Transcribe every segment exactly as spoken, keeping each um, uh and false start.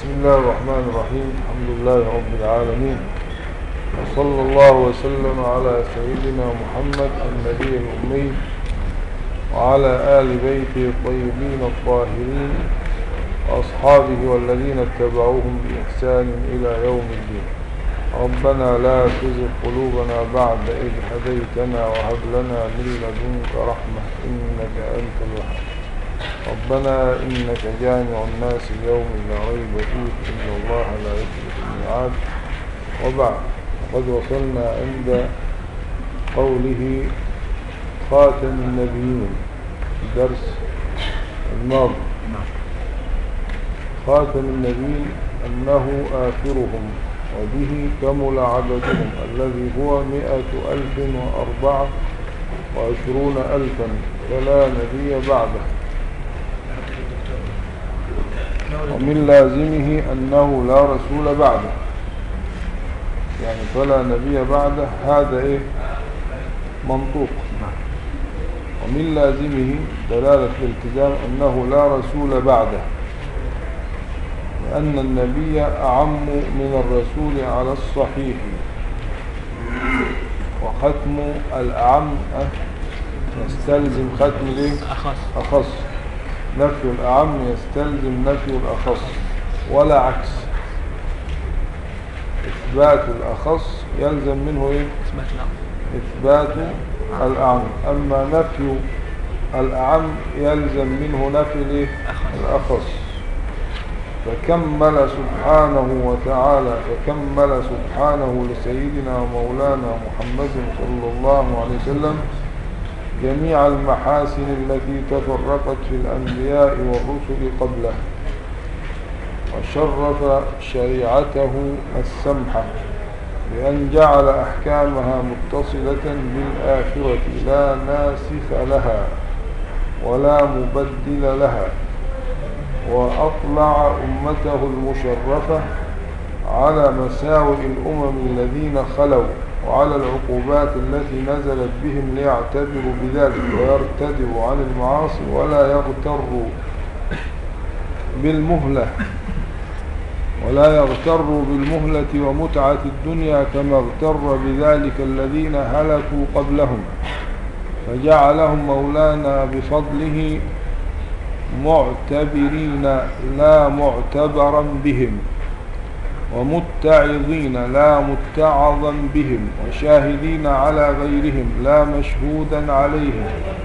بسم الله الرحمن الرحيم. الحمد لله رب العالمين، وصلى الله وسلم على سيدنا محمد النبي الأمي وعلى آل بيته الطيبين الطاهرين وأصحابه والذين اتبعوهم بإحسان إلى يوم الدين. ربنا لا تزغ قلوبنا بعد إذ هديتنا وهب لنا من لدنك رحمة إنك أنت الوهاب. ربنا إنك جامع الناس اليوم لا ريب فيه إن الله لا يخلف الميعاد. وبعد، قد وصلنا عند قوله خاتم النبيين في الدرس الماضي. خاتم النبيين أنه آخرهم وبه كمل عددهم الذي هو مئة ألف وأربعة وعشرون ألفا، فلا نبي بعده. ومن لازمه أنه لا رسول بعده، يعني فلا نبي بعده، هذا إيه منطوق. ومن لازمه دلالة الالتزام أنه لا رسول بعده، لأن النبي أعم من الرسول على الصحيح، وختم الأعم يستلزم ختم ليه أخص. نفي الأعم يستلزم نفي الأخص ولا عكس. إثبات الأخص يلزم منه إيه؟ إثبات الأعم. أما نفي الأعم يلزم منه نفي الإيه؟ الأخص. فكمل سبحانه وتعالى فكمل سبحانه لسيدنا ومولانا محمد صلى الله عليه وسلم جميع المحاسن التي تفرقت في الأنبياء والرسل قبله، وشرف شريعته السمحة بأن جعل أحكامها متصلة بالآخرة لا ناسخ لها ولا مبدل لها، وأطلع أمته المشرفة على مساوئ الأمم الذين خلوا وعلى العقوبات التي نزلت بهم ليعتبروا بذلك ويرتدوا عن المعاصي ولا يغتروا بالمهلة ولا يغتروا بالمهلة ومتعة الدنيا كما اغتر بذلك الذين هلكوا قبلهم. فجعلهم مولانا بفضله معتبرين لا معتبرا بهم، ومتعظين لا متعظا بهم، وشاهدين على غيرهم لا مشهودا عليهم.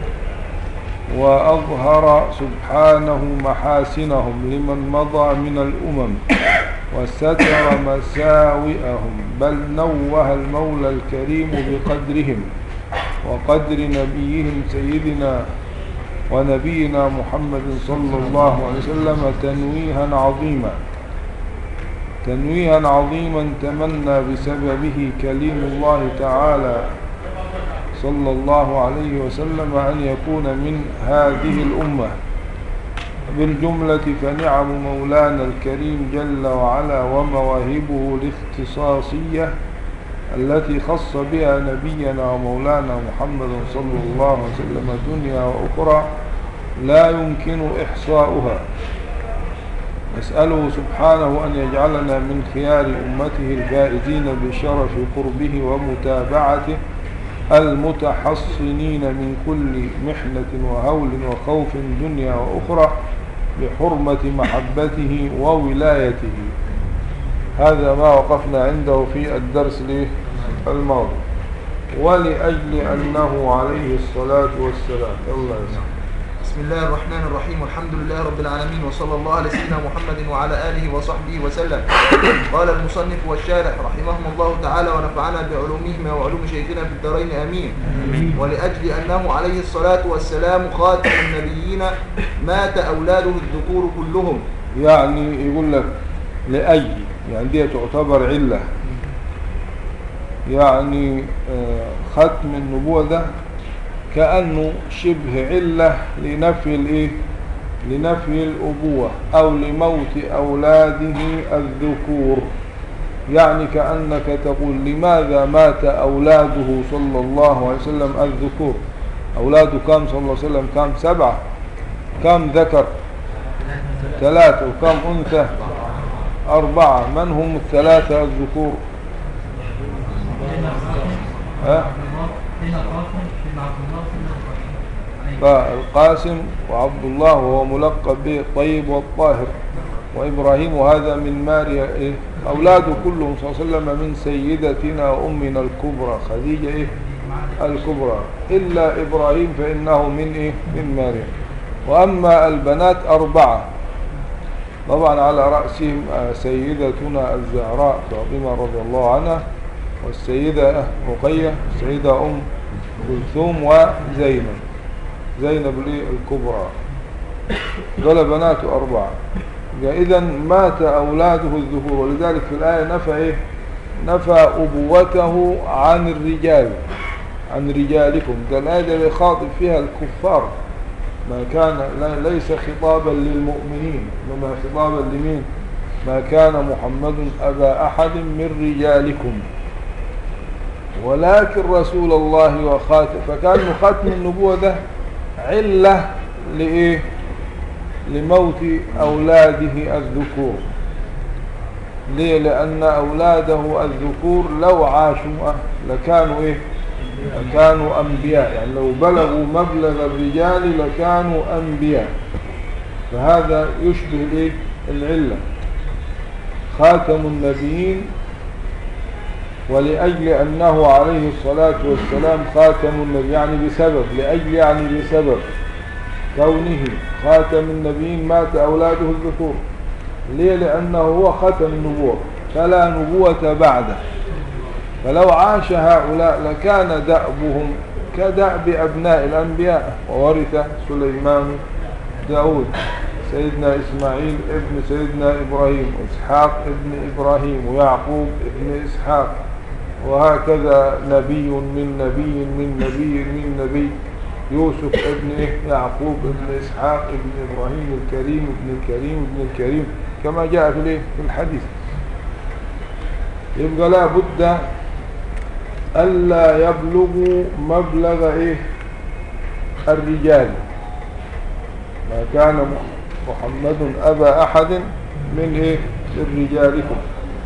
وأظهر سبحانه محاسنهم لمن مضى من الأمم وستر مساوئهم، بل نوه المولى الكريم بقدرهم وقدر نبيهم سيدنا ونبينا محمد صلى الله عليه وسلم تنويها عظيما تنويها عظيما تمنى بسببه كليم الله تعالى صلى الله عليه وسلم أن يكون من هذه الأمة. بالجملة فنعم مولانا الكريم جل وعلا ومواهبه الاختصاصية التي خص بها نبينا ومولانا محمد صلى الله عليه وسلم دنيا وأخرى لا يمكن إحصاؤها. نسأله سبحانه أن يجعلنا من خيار أمته الفائزين بشرف قربه ومتابعته المتحصنين من كل محنة وهول وخوف دنيا وأخرى بحرمة محبته وولايته. هذا ما وقفنا عنده في الدرس الماضي. ولأجل أنه عليه الصلاة والسلام. الله يسلم. بسم الله الرحمن الرحيم، والحمد لله رب العالمين، وصلى الله على سيدنا محمد وعلى آله وصحبه وسلم. قال المصنف والشارح رحمهم الله تعالى ونفعنا بعلومهما وعلوم شيخنا في الدارين آمين. ولأجل أنه عليه الصلاة والسلام خاتم النبيين مات أولاده الذكور كلهم. يعني يقول لك لأي، يعني دي تعتبر علة، يعني ختم النبوة ده كأنه شبه علة لنفي الايه لنفي الأبوة أو لموت أولاده الذكور. يعني كأنك تقول لماذا مات أولاده صلى الله عليه وسلم الذكور؟ أولاده كم صلى الله عليه وسلم؟ كم؟ سبعة. كم ذكر؟ ثلاثة. وكم أنثى؟ أربعة. من هم الثلاثة الذكور؟ ها؟ فالقاسم وعبد الله وهو ملقب به الطيب والطاهر، وإبراهيم وهذا من ماريا. إيه؟ أولاده كلهم صلى الله عليه وسلم من سيدتنا وأمنا الكبرى خديجة إيه؟ الكبرى، إلا إبراهيم فإنه من إيه؟ من ماريا. وأما البنات أربعة، طبعا على رأسهم سيدتنا الزهراء فاطمة رضي الله عنها، والسيدة رقية، السيدة أم كلثوم، وزينب، زينب الكبرى. دول بناته أربعة. إذا مات أولاده الذكور، ولذلك في الآية نفى إيه؟ نفى أبوته عن الرجال، عن رجالكم. ده الآية اللي خاطب فيها الكفار، ما كان ليس خطابا للمؤمنين إنما خطابا لمين؟ ما كان محمد أبا أحد من رجالكم ولكن رسول الله وخاتم. فكان ختم النبوة ده علة لإيه؟ لموت أولاده الذكور. ليه؟ لأن أولاده الذكور لو عاشوا لكانوا إيه؟ لكانوا أنبياء، يعني لو بلغوا مبلغ الرجال لكانوا أنبياء. فهذا يشبه إيه؟ العلة. خاتم النبيين، ولأجل أنه عليه الصلاة والسلام خاتم النبي، يعني بسبب، لأجل يعني بسبب كونه خاتم النبيين مات أولاده الذكور. ليه؟ لأنه هو ختم النبوة، فلا نبوة بعده. فلو عاش هؤلاء لكان دأبهم كدأب أبناء الأنبياء. وورث سليمان داود، سيدنا إسماعيل ابن سيدنا إبراهيم، وإسحاق ابن إبراهيم، ويعقوب ابن إسحاق، وهكذا نبي من نبي من نبي من نبي. يوسف ابن يعقوب ابن إسحاق ابن إبراهيم الكريم ابن الكريم ابن الكريم، كما جاء في في الحديث. يبقى لا بد ألا يبلغوا مبلغ إيه؟ الرجال. ما كان محمد أبا أحد من إيه؟ من رجالكم.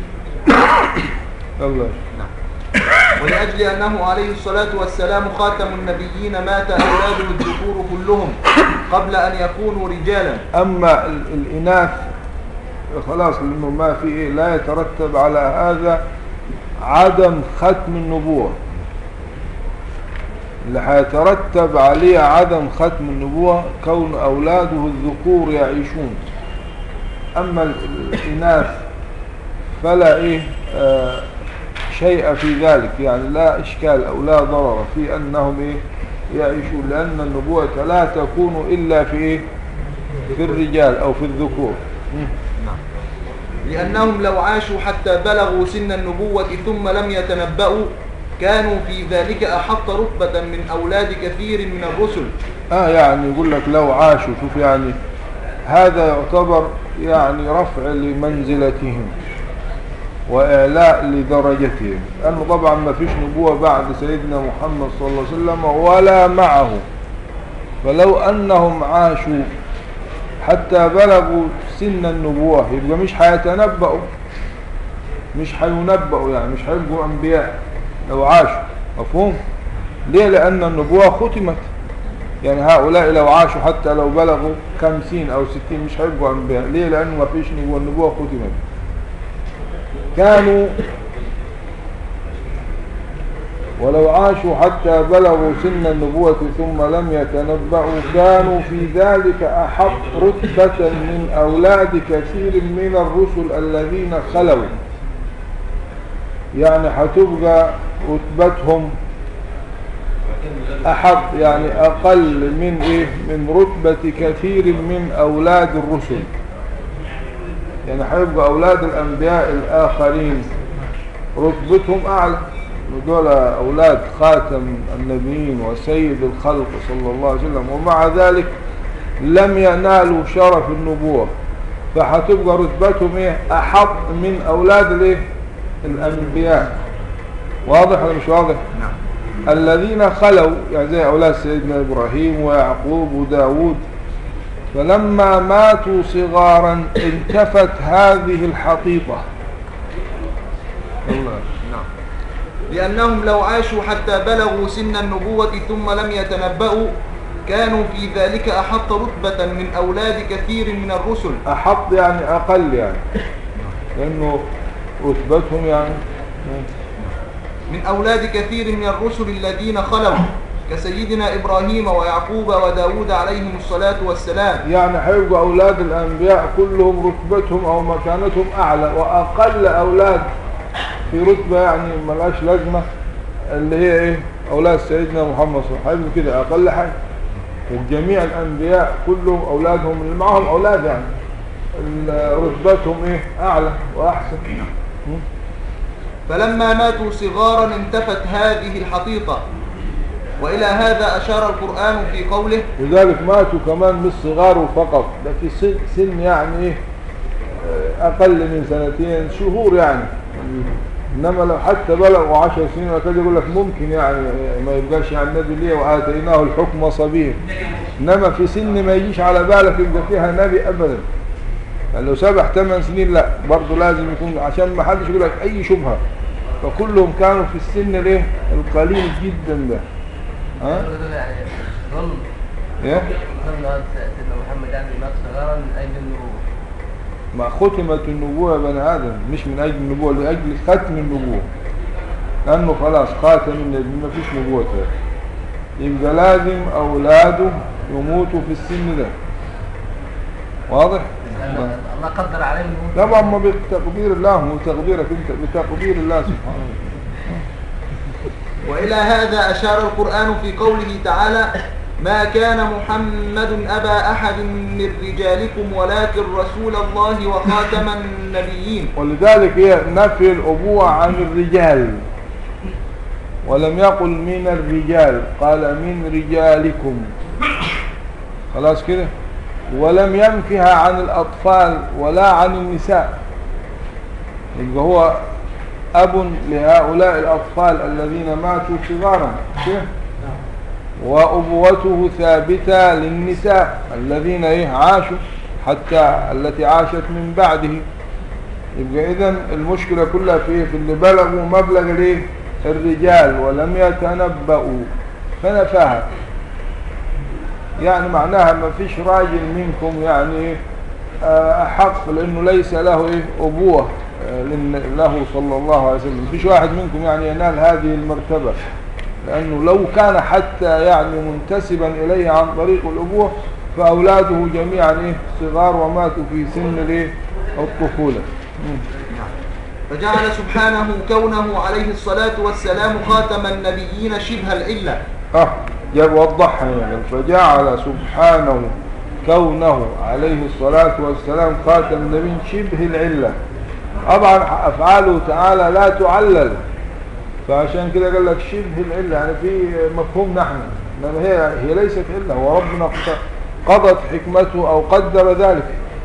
الله. ولأجل أنه عليه الصلاة والسلام خاتم النبيين مات أولاده الذكور كلهم قبل أن يكونوا رجالا. أما الإناث خلاص، لأنه ما في إيه؟ لا يترتب على هذا عدم ختم النبوة. اللي هيترتب عليه عدم ختم النبوة كون أولاده الذكور يعيشون. أما الإناث فلا إيه آه شيء في ذلك، يعني لا إشكال أو لا ضرر في أنهم إيه يعيشون، لأن النبوة لا تكون إلا في إيه؟ في الرجال أو في الذكور. لأنهم لو عاشوا حتى بلغوا سن النبوة ثم لم يتنبأوا كانوا في ذلك أحط رتبة من أولاد كثير من الرسل. آه يعني يقول لك لو عاشوا، شوف يعني هذا يعتبر يعني رفع لمنزلتهم وإعلاء لدرجتهم، لأنه طبعا ما فيش نبوة بعد سيدنا محمد صلى الله عليه وسلم ولا معه. فلو أنهم عاشوا حتى بلغوا سن النبوة يبقى مش هيتنبأوا، مش هينبأوا، يعني مش هيبقوا أنبياء لو عاشوا. مفهوم؟ ليه؟ لأن النبوة ختمت. يعني هؤلاء لو عاشوا حتى لو بلغوا خمسين أو ستين مش هيبقوا أنبياء. ليه؟ لأنه ما فيش نبوة، النبوة ختمت. كانوا ولو عاشوا حتى بلغوا سن النبوة ثم لم يتنبأوا كانوا في ذلك أحق رتبة من أولاد كثير من الرسل الذين خلوا. يعني هتبقى رتبتهم أحق، يعني أقل من إيه؟ من رتبة كثير من أولاد الرسل. يعني هيبقى أولاد الأنبياء الآخرين رتبتهم أعلى. دول أولاد خاتم النبيين وسيد الخلق صلى الله عليه وسلم، ومع ذلك لم ينالوا شرف النبوة، فهتبقى رتبتهم إيه؟ أحق من أولاد الإيه؟ الأنبياء. واضح ولا مش واضح؟ نعم. الذين خلوا يعني زي أولاد سيدنا إبراهيم ويعقوب وداود فلما ماتوا صغارا انتفت هذه الحقيقة. الله. نعم. لأنهم لو عاشوا حتى بلغوا سن النبوة ثم لم يتنبأوا كانوا في ذلك أحط رتبة من أولاد كثير من الرسل. أحط يعني أقل يعني، لأنه رتبتهم يعني من أولاد كثير من الرسل الذين خلوا كسيدنا إبراهيم ويعقوب وداود عليهم الصلاة والسلام. يعني حيبقى أولاد الأنبياء كلهم رتبتهم أو مكانتهم أعلى، وأقل أولاد في رتبة يعني ملاش لازمة اللي هي إيه أولاد سيدنا محمد صلى الله عليه وسلم، كده أقل حاجة. وجميع الأنبياء كلهم أولادهم اللي معهم أولاد يعني رتبتهم إيه أعلى وأحسن. فلما ماتوا صغارا انتفت هذه الحقيقة، وإلى هذا أشار القرآن في قوله لذلك ماتوا كمان مش صغار فقط، ده في سن, سن يعني إيه أقل من سنتين شهور يعني. إنما لو حتى بلغوا عشر سنين وكذا يقول لك ممكن يعني ما يبقاش يعني النبي ليه وآتيناه الحكم صبيا. إنما في سن ما يجيش على بالك يبقى فيها نبي أبدا. يعني لو سبع ثمان سنين لا برضه لازم يكون، عشان ما حدش يقول لك أي شبهة. فكلهم كانوا في السن الايه القليل جدا ده. ها؟ يعني ظن ايه؟ ظن سيدنا محمد يعني مات صغارا من أجل النبوة. ما ختمت النبوة يا بني آدم، مش من أجل النبوة، لأجل ختم النبوة. لأنه خلاص خاتم النبي ما فيش نبوة تاني. يبقى لازم أولاده يموتوا في السن ده. واضح؟ الله قدر عليهم. طبعا ما بتقدير الله، مو تقديرك انت، بتقدير الله سبحانه. وإلى هذا أشار القرآن في قوله تعالى ما كان محمد أبا أحد من رجالكم ولكن رسول الله وخاتم النبيين. ولذلك هي نفي الأبوة عن الرجال، ولم يقل من الرجال، قال من رجالكم. خلاص كده. ولم ينفها عن الأطفال ولا عن النساء. يبقى هو أب لهؤلاء الأطفال الذين ماتوا صغارا، وأبوته ثابتة للنساء الذين إيه عاشوا حتى التي عاشت من بعده. يبقى إذن المشكلة كلها في في اللي بلغوا مبلغ الايه الرجال ولم يتنبأوا فنفاها. يعني معناها ما فيش راجل منكم يعني أحق، لأنه ليس له إيه أبوة له صلى الله عليه وسلم. فيش واحد منكم يعني ينال هذه المرتبة، لأنه لو كان حتى يعني منتسبا إليه عن طريق الأبوة فأولاده جميعا إيه صغار وماتوا في سن الإيه الطفولة. فجعل سبحانه كونه عليه الصلاة والسلام خاتم النبيين شبه العلة. اه جاب وضحها يعني. فجعل سبحانه كونه عليه الصلاة والسلام خاتم النبيين شبه العلة. طبعا أفعاله تعالى لا تعلل، فعشان كده قال لك شبه العلة يعني في مفهوم نحن، انما هي هي ليست علة، وربنا قضت حكمته أو قدر ذلك.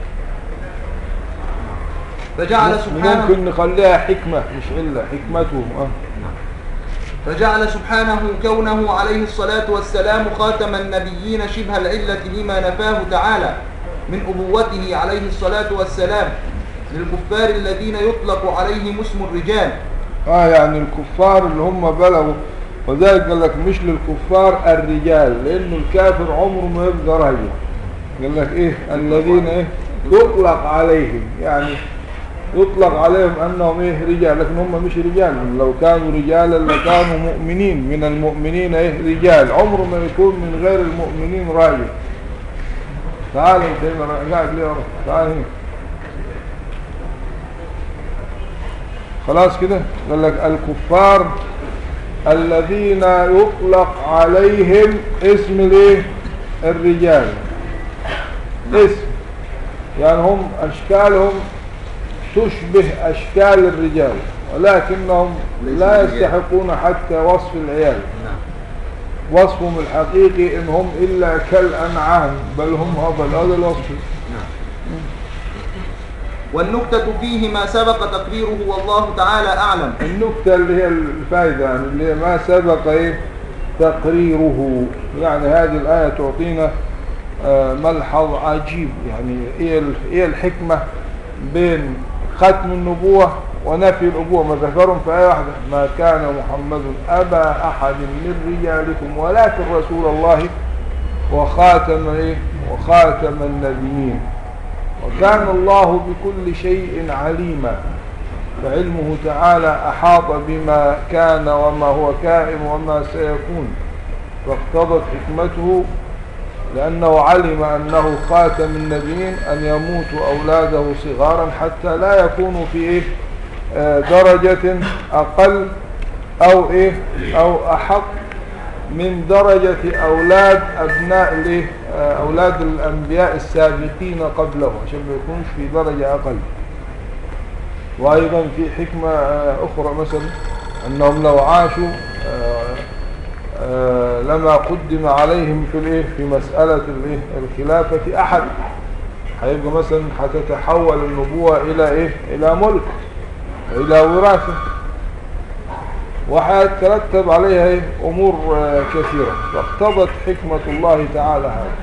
فجعل سبحانه ممكن نخليها حكمة مش علة، حكمته. اه فجعل سبحانه كونه عليه الصلاة والسلام خاتم النبيين شبه العلة لما نفاه تعالى من أبوته عليه الصلاة والسلام للكفار الذين يطلق عليهم اسم الرجال. اه يعني الكفار اللي هم بلغوا، وذلك قال لك مش للكفار الرجال، لأنه الكافر عمره ما يبقى راجل. قال لك ايه الذين ايه يطلق عليهم، يعني يطلق عليهم أنهم إيه رجال، لكن هم مش رجال. لو كانوا رجالا لكانوا مؤمنين، من المؤمنين إيه رجال، عمره ما يكون من غير المؤمنين راجل. تعال انت هنا قاعد ليه؟ تعال هنا. خلاص كده. قال لك الكفار الذين يطلق عليهم اسم الايه الرجال، اسم يعني هم أشكالهم تشبه أشكال الرجال، ولكنهم لا يستحقون حتى وصف العيال. وصفهم الحقيقي إن هم إلا كالأنعام بل هم هبل. هذا الوصف. والنكتة فيه ما سبق تقريره والله تعالى أعلم. النكتة اللي هي الفائدة يعني اللي هي ما سبق إيه تقريره. يعني هذه الآية تعطينا آه ملحظ عجيب، يعني ايه ايه الحكمة بين ختم النبوة ونفي الأبوة؟ ما ذكرهم في آية واحدة: ما كان محمد أبا أحد من رجالكم ولكن رسول الله وخاتم ايه وخاتم النبيين. وكان الله بكل شيء عليما، فعلمه تعالى أحاط بما كان وما هو كائن وما سيكون، فاقتضت حكمته لأنه علم أنه خاتم النبيين أن يموت أولاده صغارا حتى لا يكونوا في إيه آه درجة أقل أو إيه أو أحق من درجة أولاد أبناء الإيه آه أولاد الأنبياء السابقين قبله، عشان ما يكونش في درجة أقل. وأيضا في حكمة آه أخرى مثلا أنهم لو عاشوا آه آه لما قدم عليهم في الايه في مسألة الايه الخلافة احد، هيبقى مثلا هتتحول النبوة الى ايه الى ملك الى وراثة، وهيترتب عليها ايه امور آه كثيرة، فاقتضت حكمة الله تعالى هذا.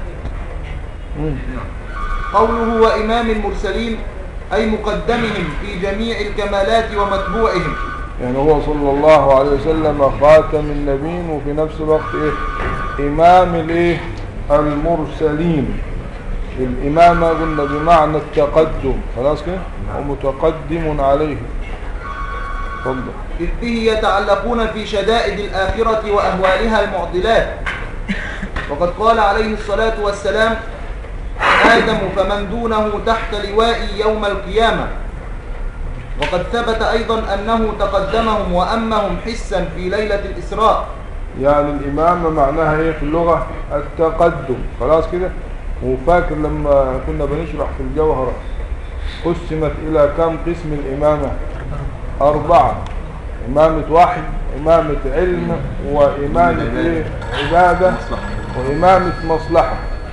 قوله وإمام المرسلين أي مقدمهم في جميع الكمالات ومتبوعهم، يعني هو صلى الله عليه وسلم خاتم النبيين وفي نفس الوقت إيه إمام الإيه المرسلين. الإمامة قلنا بمعنى التقدم، خلاص كده، ومتقدم عليه. تفضل. إذ به يتعلقون في شدائد الآخرة وأهوالها المعضلات. وقد قال عليه الصلاة والسلام: آدم فمن دونه تحت لوائي يوم القيامة. وقد ثبت أيضا أنه تقدمهم وأمهم حسا في ليلة الإسراء. يعني الإمامة معناها إيه في اللغة؟ التقدم، خلاص كده. وفاكر لما كنا بنشرح في الجوهرة قسمت إلى كم قسم الإمامة؟ أربعة: إمامة وحي، إمامة علم، وإمامة إيه عبادة، وإمامة مصلحة.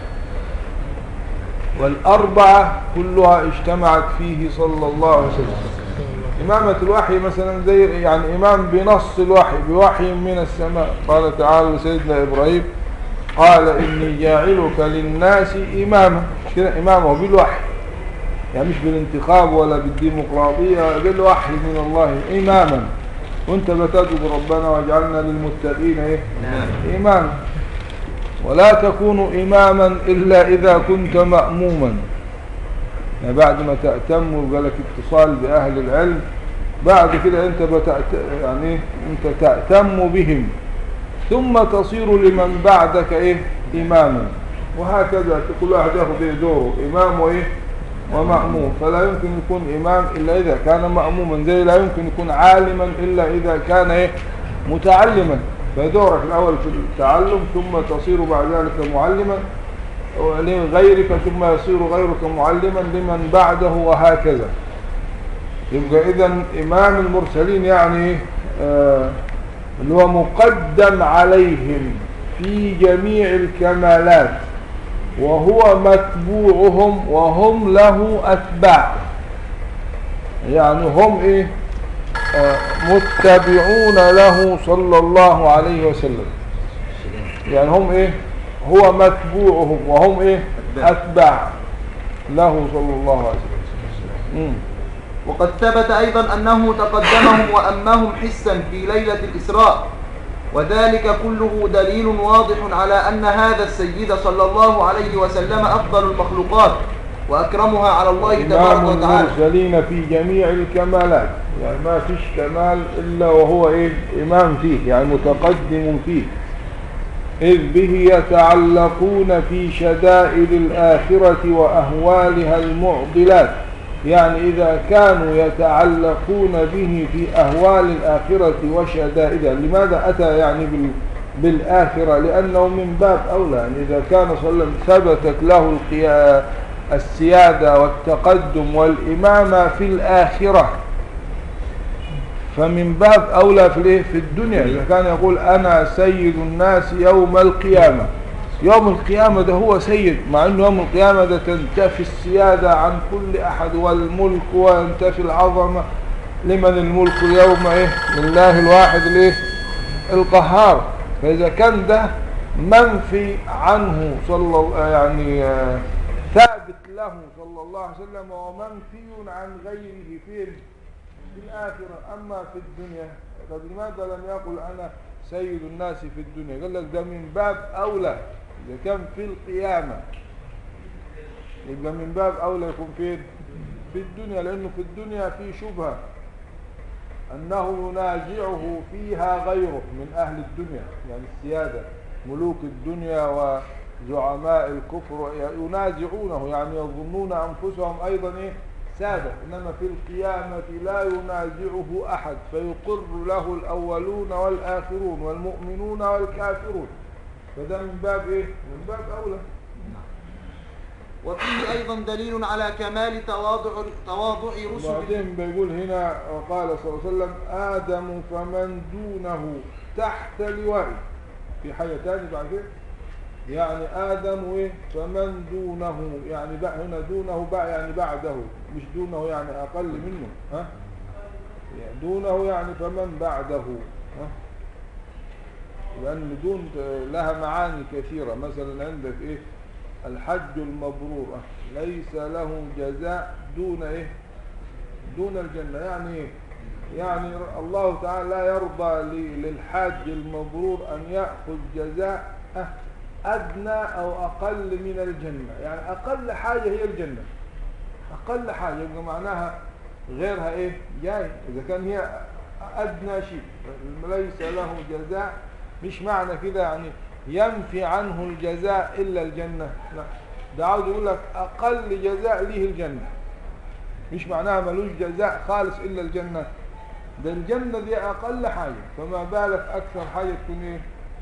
والأربعة كلها اجتمعت فيه صلى الله عليه وسلم. إمامة الوحي مثلا زي يعني إمام بنص الوحي، بوحي من السماء. قال تعالى لسيدنا إبراهيم: قال إني جاعلك للناس إماما. مش كده؟ إمامه بالوحي، يعني مش بالانتخاب ولا بالديمقراطية، بالوحي من الله إماما. وانت بتدعو ربنا واجعلنا للمتقين إيه؟ إماما. ولا تكون إماما إلا إذا كنت مأموما، يعني بعد ما تأتم ويبقى لك اتصال بأهل العلم، بعد كده أنت بتأت... يعني أنت تأتم بهم، ثم تصير لمن بعدك إيه إماما. وهكذا كل واحد يأخذ إيه دوره، إمام وإيه ومأموم. فلا يمكن يكون إمام إلا إذا كان مأموما، زي لا يمكن يكون عالما إلا إذا كان إيه متعلما. فدورك الأول في التعلم، ثم تصير بعد ذلك معلما لغيرك، ثم يصير غيرك معلما لمن بعده، وهكذا. يبقى إذن إمام المرسلين يعني آه اللي هو مقدم عليهم في جميع الكمالات، وهو متبوعهم وهم له أتباع، يعني هم إيه آه متبعون له صلى الله عليه وسلم. يعني هم إيه هو متبوعهم وهم إيه أتباع له صلى الله عليه وسلم. وقد ثبت أيضا أنه تقدمهم وأمهم حسا في ليلة الإسراء، وذلك كله دليل واضح على أن هذا السيد صلى الله عليه وسلم أفضل المخلوقات وأكرمها على الله تبارك وتعالى. إمام المرسلين في جميع الكمالات، يعني ما فيش كمال إلا وهو إيه إمام فيه، يعني متقدم فيه. إذ به يتعلقون في شدائد الآخرة وأهوالها المعضلات، يعني إذا كانوا يتعلقون به في أهوال الآخرة وشدائدها. لماذا أتى يعني بالآخرة؟ لأنه من باب أولى، يعني إذا كان صلى الله عليه وسلم ثبتت له السيادة والتقدم والإمامة في الآخرة، فمن باب أولى في في الدنيا. إذا كان يقول أنا سيد الناس يوم القيامة، يوم القيامة ده هو سيد، مع أنه يوم القيامة ده تنتفي السيادة عن كل أحد، والملك وينتفي العظمة. لمن الملك اليوم إيه؟ لله الواحد الإيه القهار. فإذا كان ده منفي عنه صلى الله يعني آه ثابت له صلى الله عليه وسلم ومنفي عن غيره فين في الآخرة. أما في الدنيا طب لماذا لم يقل أنا سيد الناس في الدنيا؟ قال لك ده من باب أولى إذا كان في القيامة يبقى من باب أولى يكون فين في الدنيا، لأنه في الدنيا في شبهة أنه ينازعه فيها غيره من أهل الدنيا، يعني السيادة ملوك الدنيا وزعماء الكفر ينازعونه، يعني يظنون أنفسهم أيضا إيه سادة، إنما في القيامة لا ينازعه أحد فيقر له الأولون والآخرون والمؤمنون والكافرون، فده من باب إيه من باب أولى. وفيه أيضا دليل على كمال تواضع تواضع رسل. وبعدين بيقول هنا وقال صلى الله عليه وسلم آدم فمن دونه تحت لوائه، في حاجة تاني بعد كده يعني آدم إيه فمن دونه، يعني بقى هنا دونه بقى يعني بعده، مش دونه يعني أقل منه، ها يعني دونه يعني فمن بعده، ها لأن دون لها معاني كثيرة. مثلا عندك إيه الحج المبرور ليس له جزاء دون إيه دون الجنة، يعني إيه يعني الله تعالى لا يرضى للحاج المبرور أن يأخذ جزاء أدنى أو أقل من الجنة، يعني أقل حاجة هي الجنة، أقل حاجة يبقى معناها غيرها إيه جاي، إذا كان هي أدنى شيء ليس له جزاء مش معنى كده يعني ينفي عنه الجزاء إلا الجنة، لا ده عاوز يقول لك أقل جزاء ليه الجنة، مش معناها ملوش جزاء خالص إلا الجنة، ده الجنة دي أقل حاجة، فما بالك أكثر حاجة تكون إيه.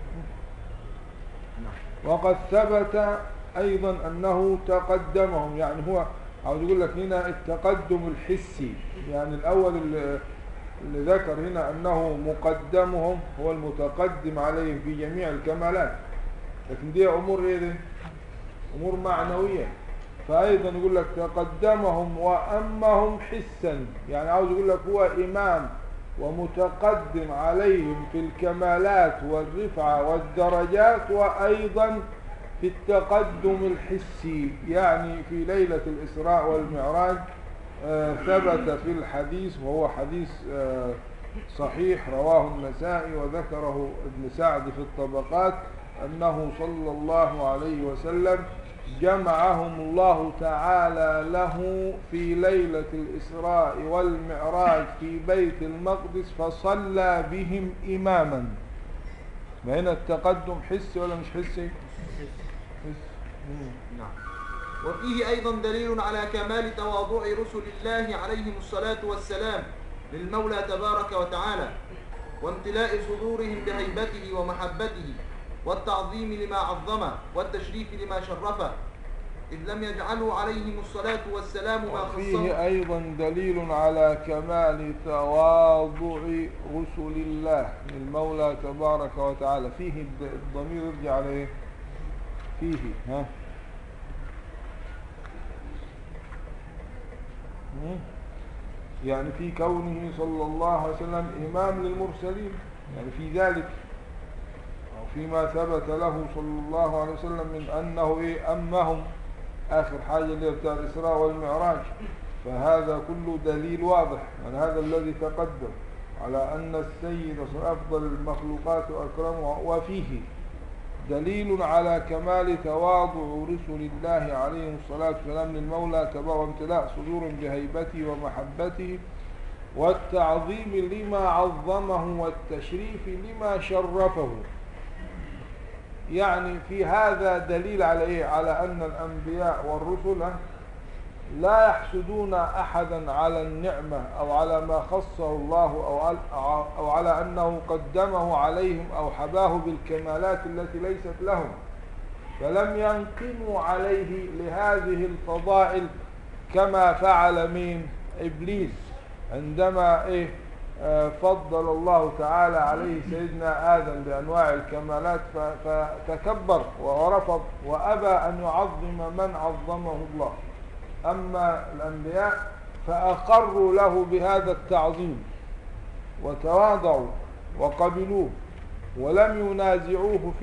وقد ثبت أيضا أنه تقدمهم، يعني هو عاوز يقول لك هنا التقدم الحسي، يعني الأول اللي, اللي ذكر هنا أنه مقدمهم هو المتقدم عليهم في جميع الكمالات، لكن دي أمور إيه دي؟ أمور معنوية، فأيضا يقول لك تقدمهم وأمهم حسا، يعني عاوز يقول لك هو إمام ومتقدم عليهم في الكمالات والرفعة والدرجات، وأيضا في التقدم الحسي، يعني في ليلة الإسراء والمعراج آه ثبت في الحديث وهو حديث آه صحيح رواه النسائي وذكره ابن سعد في الطبقات أنه صلى الله عليه وسلم جمعهم الله تعالى له في ليلة الإسراء والمعراج في بيت المقدس فصلى بهم إماما. هنا التقدم حسي ولا مش حسي؟ حسي. نعم. وفيه أيضا دليل على كمال تواضع رسل الله عليهم الصلاة والسلام للمولى تبارك وتعالى، وامتلاء صدورهم بهيبته ومحبته والتعظيم لما عظمه والتشريف لما شرفه، إذ لم يجعلوا عليهم الصلاة والسلام ما خصهم. وفيه أيضا دليل على كمال تواضع رسل الله للمولى تبارك وتعالى. فيه الضمير يرجع عليه فيه ها يعني في كونه صلى الله عليه وسلم إمام للمرسلين، يعني في ذلك أو فيما ثبت له صلى الله عليه وسلم من أنه إيه أمهم آخر حاجة اللي بتاع الإسراء والمعراج، فهذا كله دليل واضح من هذا الذي تقدم على أن السيد أفضل المخلوقات وأكرمها. وفيه دليل على كمال تواضع رسل الله عليهم الصلاة والسلام للمولى تبارك وامتلاء صدور بهيبته ومحبته والتعظيم لما عظمه والتشريف لما شرفه. يعني في هذا دليل على إيه؟ على أن الأنبياء والرسل لا يحسدون أحدا على النعمة أو على ما خصه الله أو على أنه قدمه عليهم أو حباه بالكمالات التي ليست لهم، فلم ينقموا عليه لهذه الفضائل كما فعل من إبليس عندما إيه فضل الله تعالى عليه سيدنا آدم بأنواع الكمالات فتكبر ورفض وأبى أن يعظم من عظمه الله. أما الأنبياء فأقروا له بهذا التعظيم وتواضعوا وقبلوه ولم ينازعوه فيه،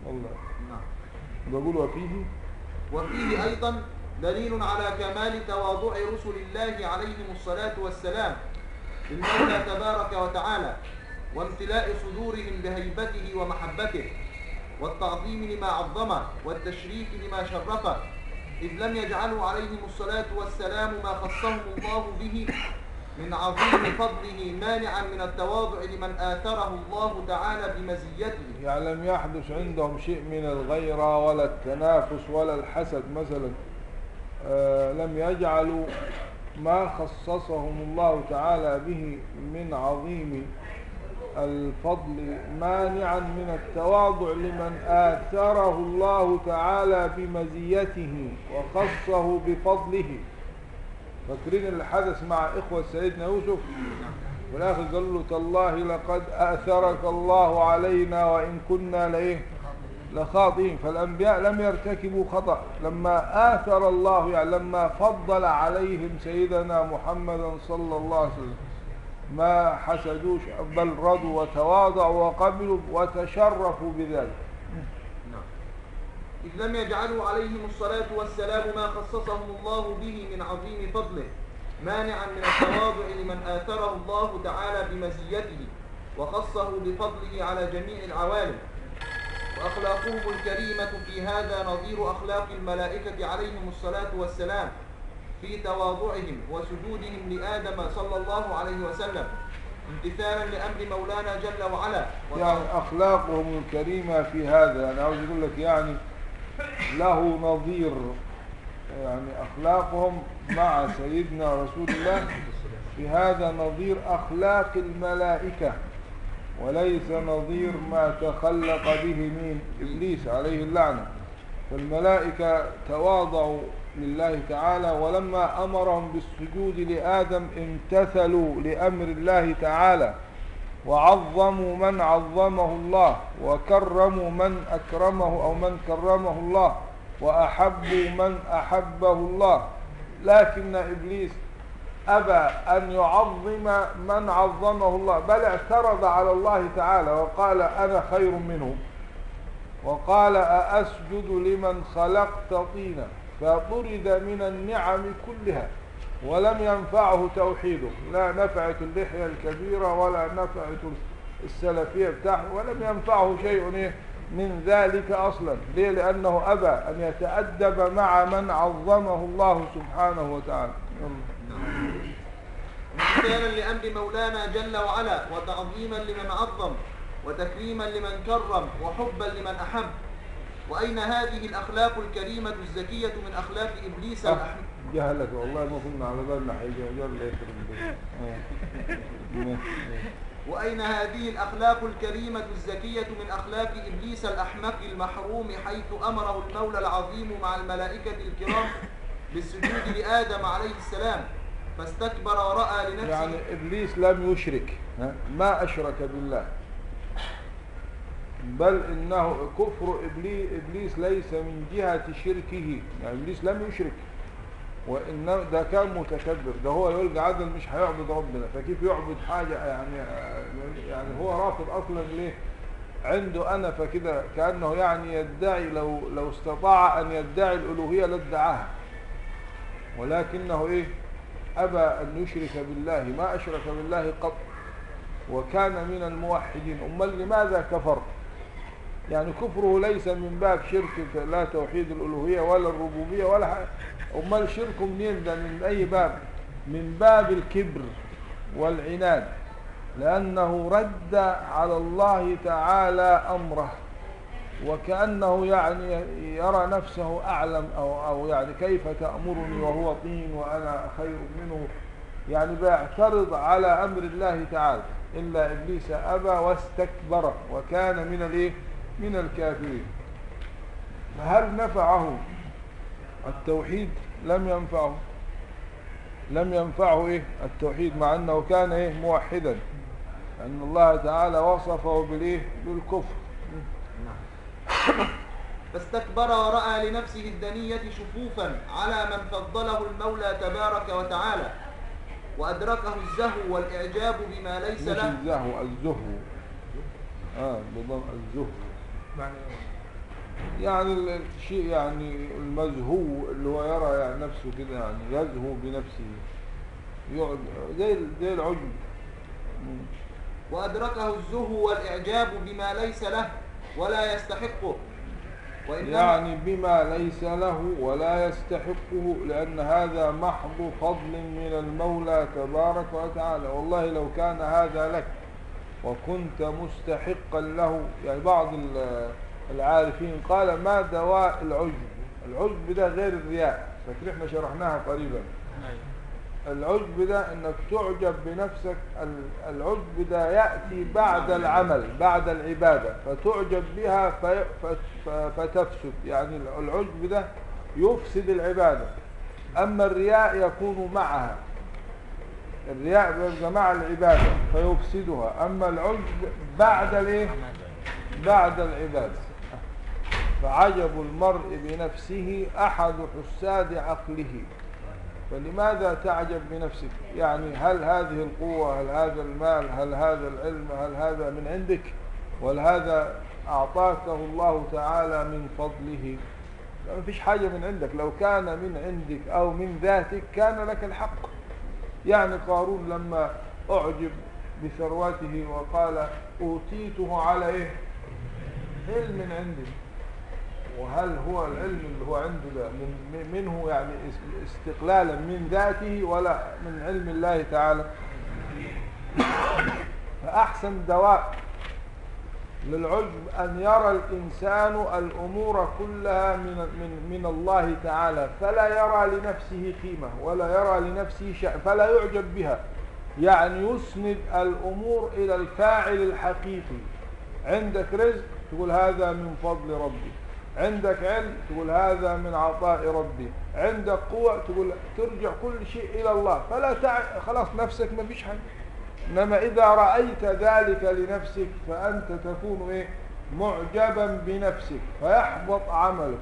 والله نعم. بقول وفيه وفيه أيضا دليل على كمال تواضع رسل الله عليهم الصلاة والسلام للمولى تبارك وتعالى، وامتلاء صدورهم بهيبته ومحبته والتعظيم لما عظمه والتشريف لما شرفه، إذ لم يجعلوا عليهم الصلاة والسلام ما خصهم الله به من عظيم فضله مانعا من التواضع لمن آثره الله تعالى بمزيته. يعني لم يحدث عندهم شيء من الغيرة ولا التنافس ولا الحسد مثلا. آه لم يجعلوا ما خصصهم الله تعالى به من عظيم الفضل مانعا من التواضع لمن آثره الله تعالى بمزيته وخصه بفضله. فاكرين اللي حدث مع إخوة سيدنا يوسف والآخر قال له تالله لقد آثرك الله علينا وإن كنا لإيه لخاطئين. فالأنبياء لم يرتكبوا خطأ لما آثر الله، يعني لما فضل عليهم سيدنا محمدا صلى الله عليه وسلم ما حسدوش، بل رضوا وتواضعوا وقبلوا وتشرفوا بذلك. إذ لم يجعلوا عليهم الصلاة والسلام ما خصصهم الله به من عظيم فضله مانعا من التواضع لمن آثره الله تعالى بمزيته وخصه بفضله على جميع العوالم. وأخلاقهم الكريمة في هذا نظير أخلاق الملائكة عليهم الصلاة والسلام في تواضعهم وسجودهم لآدم صلى الله عليه وسلم امتثالا لأمر مولانا جل وعلا. يعني أخلاقهم الكريمة في هذا، أنا عاوز أقول لك يعني له نظير، يعني أخلاقهم مع سيدنا رسول الله في هذا نظير أخلاق الملائكة، وليس نظير ما تخلق به مين إبليس عليه اللعنة. فالملائكة تواضعوا لله تعالى، ولما أمرهم بالسجود لآدم امتثلوا لأمر الله تعالى وعظموا من عظمه الله وكرموا من أكرمه أو من كرمه الله وأحبوا من أحبه الله. لكن إبليس أبى أن يعظم من عظمه الله، بل اعترض على الله تعالى وقال أنا خير منه، وقال أأسجد لمن خلقت طينا، فطرد من النعم كلها ولم ينفعه توحيده، لا نفعت اللحية الكبيرة ولا نفعت السلفية بتاعه، ولم ينفعه شيء من ذلك أصلا. ليه؟ لأنه أبى أن يتأدب مع من عظمه الله سبحانه وتعالى. امتثالا لأمر مولانا جل وعلا وتعظيما لمن عظم وتكريما لمن كرم وحبا لمن أحب. وأين هذه الأخلاق الكريمة الزكية من أخلاق إبليس الأحمق؟ جهلك والله ما كنا على بالنا حاجة. يلا يخرب. وأين هذه الأخلاق الكريمة الزكية من أخلاق إبليس الأحمق المحروم، حيث أمره المولى العظيم مع الملائكة الكرام بالسجود لآدم عليه السلام فاستكبر ورأى لنفسه. يعني إبليس لم يشرك، ما أشرك بالله، بل إنه كفر إبليس, إبليس ليس من جهة شركه، يعني إبليس لم يشرك، وإنه ده كان متكبر، ده هو يقول عدل مش هيعبد ربنا، فكيف يعبد حاجة يعني يعني هو رافض أصلا. ليه؟ عنده أنا فكده كأنه يعني يدعي، لو لو استطاع أن يدعي الألوهية لادعاها، ولكنه إيه أبى أن يشرك بالله، ما أشرك بالله قط، وكان من الموحدين. أمال لماذا كفر؟ يعني كفره ليس من باب شرك لا توحيد الألوهية ولا الربوبية ولا حاجة. أمال شركه منين ده؟ من أي باب؟ من باب الكبر والعناد، لأنه رد على الله تعالى أمره، وكأنه يعني يرى نفسه أعلم، أو, أو يعني كيف تأمرني وهو طين وأنا خير منه، يعني بيعترض على أمر الله تعالى. إلا إبليس أبى واستكبر وكان من الإيه؟ من الكافرين. هل نفعه التوحيد؟ لم ينفعه، لم ينفعه إيه التوحيد، مع أنه كان إيه موحدا، أن الله تعالى وصفه بالإيه بالكفر. فاستكبر ورأى لنفسه الدنية شفوفا على من فضله المولى تبارك وتعالى، وأدركه الزهو والإعجاب بما ليس مش له. الزهو، الزهو. آه بضم الزهو. معنى يعني ال- الشيء يعني المزهو اللي هو يرى يعني نفسه كده، يعني يزهو بنفسه، يقعد زي ال- زي العجب. مم. وأدركه الزهو والإعجاب بما ليس له ولا يستحقه، وإنما يعني بما ليس له ولا يستحقه، لأن هذا محض فضل من المولى تبارك وتعالى. والله لو كان هذا لك وكنت مستحقا له. يعني بعض ال- العارفين قال ما دواء العجب؟ العجب ده غير الرياء، فاكر احنا شرحناها قريبا. العجب ده انك تعجب بنفسك. ال- العجب ده يأتي بعد العمل، بعد العبادة، فتعجب بها في ف- ف- فتفسد. يعني العجب ده يفسد العبادة. اما الرياء يكون معها، الرياء بيبقى مع العبادة فيفسدها. اما العجب بعد الايه؟ بعد العبادة. فعجب المرء بنفسه احد حساد عقله. فلماذا تعجب بنفسك؟ يعني هل هذه القوة، هل هذا المال، هل هذا العلم، هل هذا من عندك، وهل هذا أعطاكه الله تعالى من فضله؟ لا، ما فيش حاجة من عندك. لو كان من عندك أو من ذاتك كان لك الحق. يعني قارون لما أعجب بثروته وقال أوتيته على إيه؟ علم من عندي. وهل هو العلم اللي هو عنده ده من منه يعني استقلالا من ذاته ولا من علم الله تعالى؟ فأحسن دواء للعجب أن يرى الإنسان الأمور كلها من, من, من الله تعالى، فلا يرى لنفسه قيمة ولا يرى لنفسه شأن، فلا يعجب بها. يعني يسند الأمور إلى الفاعل الحقيقي. عندك رزق تقول هذا من فضل ربي، عندك علم تقول هذا من عطاء ربي، عندك قوة تقول ترجع كل شيء إلى الله، فلا تع... خلاص نفسك ما فيش حاجة. إنما إذا رأيت ذلك لنفسك فأنت تكون إيه؟ معجبا بنفسك، فيحبط عملك.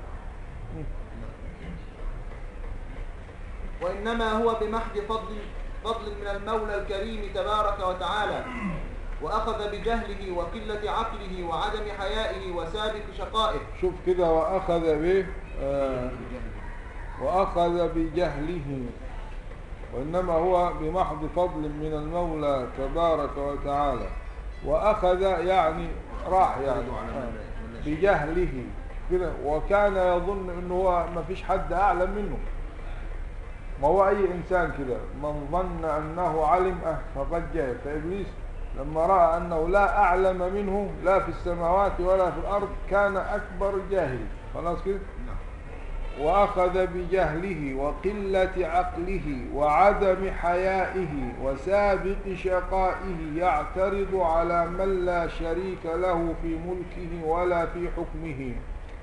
وإنما هو بمحض فضل فضل من المولى الكريم تبارك وتعالى، وأخذ بجهله وقلة عقله وعدم حيائه وسابق شقائه. شوف كده، وأخذ به آه وأخذ بجهله، وإنما هو بمحض فضل من المولى تبارك وتعالى. وأخذ يعني راح يعني آه بجهله كده، وكان يظن أنه هو ما فيش حد أعلم منه. ما هو أي إنسان كده، من ظن أنه علم أه فقد جهل. فإبليس لما رأى أنه لا أعلم منه لا في السماوات ولا في الأرض كان أكبر جاهل. خلاص كده. وأخذ بجهله وقلة عقله وعدم حيائه وسابق شقائه يعترض على من لا شريك له في ملكه ولا في حكمه.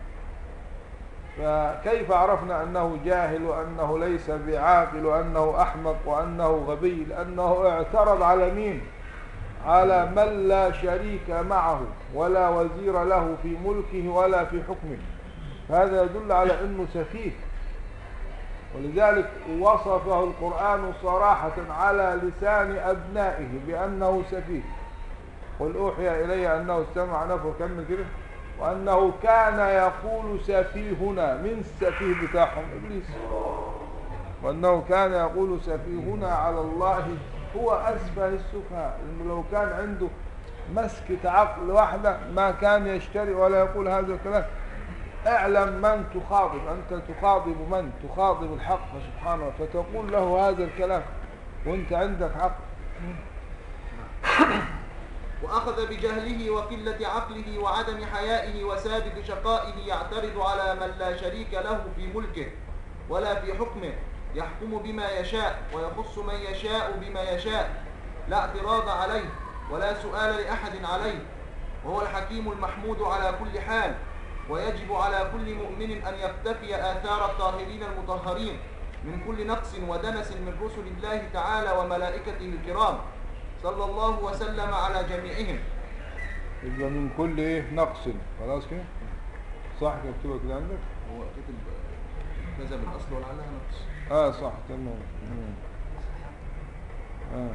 فكيف عرفنا أنه جاهل وأنه ليس بعاقل وأنه أحمق وأنه غبي؟ لأنه اعترض على مين؟ على من لا شريك معه ولا وزير له في ملكه ولا في حكمه. هذا يدل على أنه سفيه. ولذلك وصفه القرآن صراحة على لسان أبنائه بأنه سفيه. قل أوحي إلي أنه استمع نفر، كمل كده، وأنه كان يقول سفيهنا، من السفيه بتاعهم إبليس، وأنه كان يقول سفيهنا على الله هو أسفه السفهاء. لأنه لو كان عنده مسكة عقل واحدة ما كان يشتري ولا يقول هذا الكلام. اعلم من تخاطب، أنت تخاطب من؟ تخاطب الحق سبحانه، فتقول له هذا الكلام وانت عندك حق. وأخذ بجهله وقلة عقله وعدم حيائه وسابق شقائه يعترض على من لا شريك له في ملكه ولا في حكمه، يحكم بما يشاء ويخص من يشاء بما يشاء، لا اعتراض عليه ولا سؤال لأحد عليه، وهو الحكيم المحمود على كل حال. ويجب على كل مؤمن أن يقتفي آثار الطاهرين المطهرين من كل نقص ودنس من رسل الله تعالى وملائكته الكرام، صلى الله وسلم على جميعهم. يبقى من كل ايه نقص. خلاص كده صح؟ كتبها كده عندك. هو كتب كذا بالأصل ولعلها نقص. اه صح تمام. اه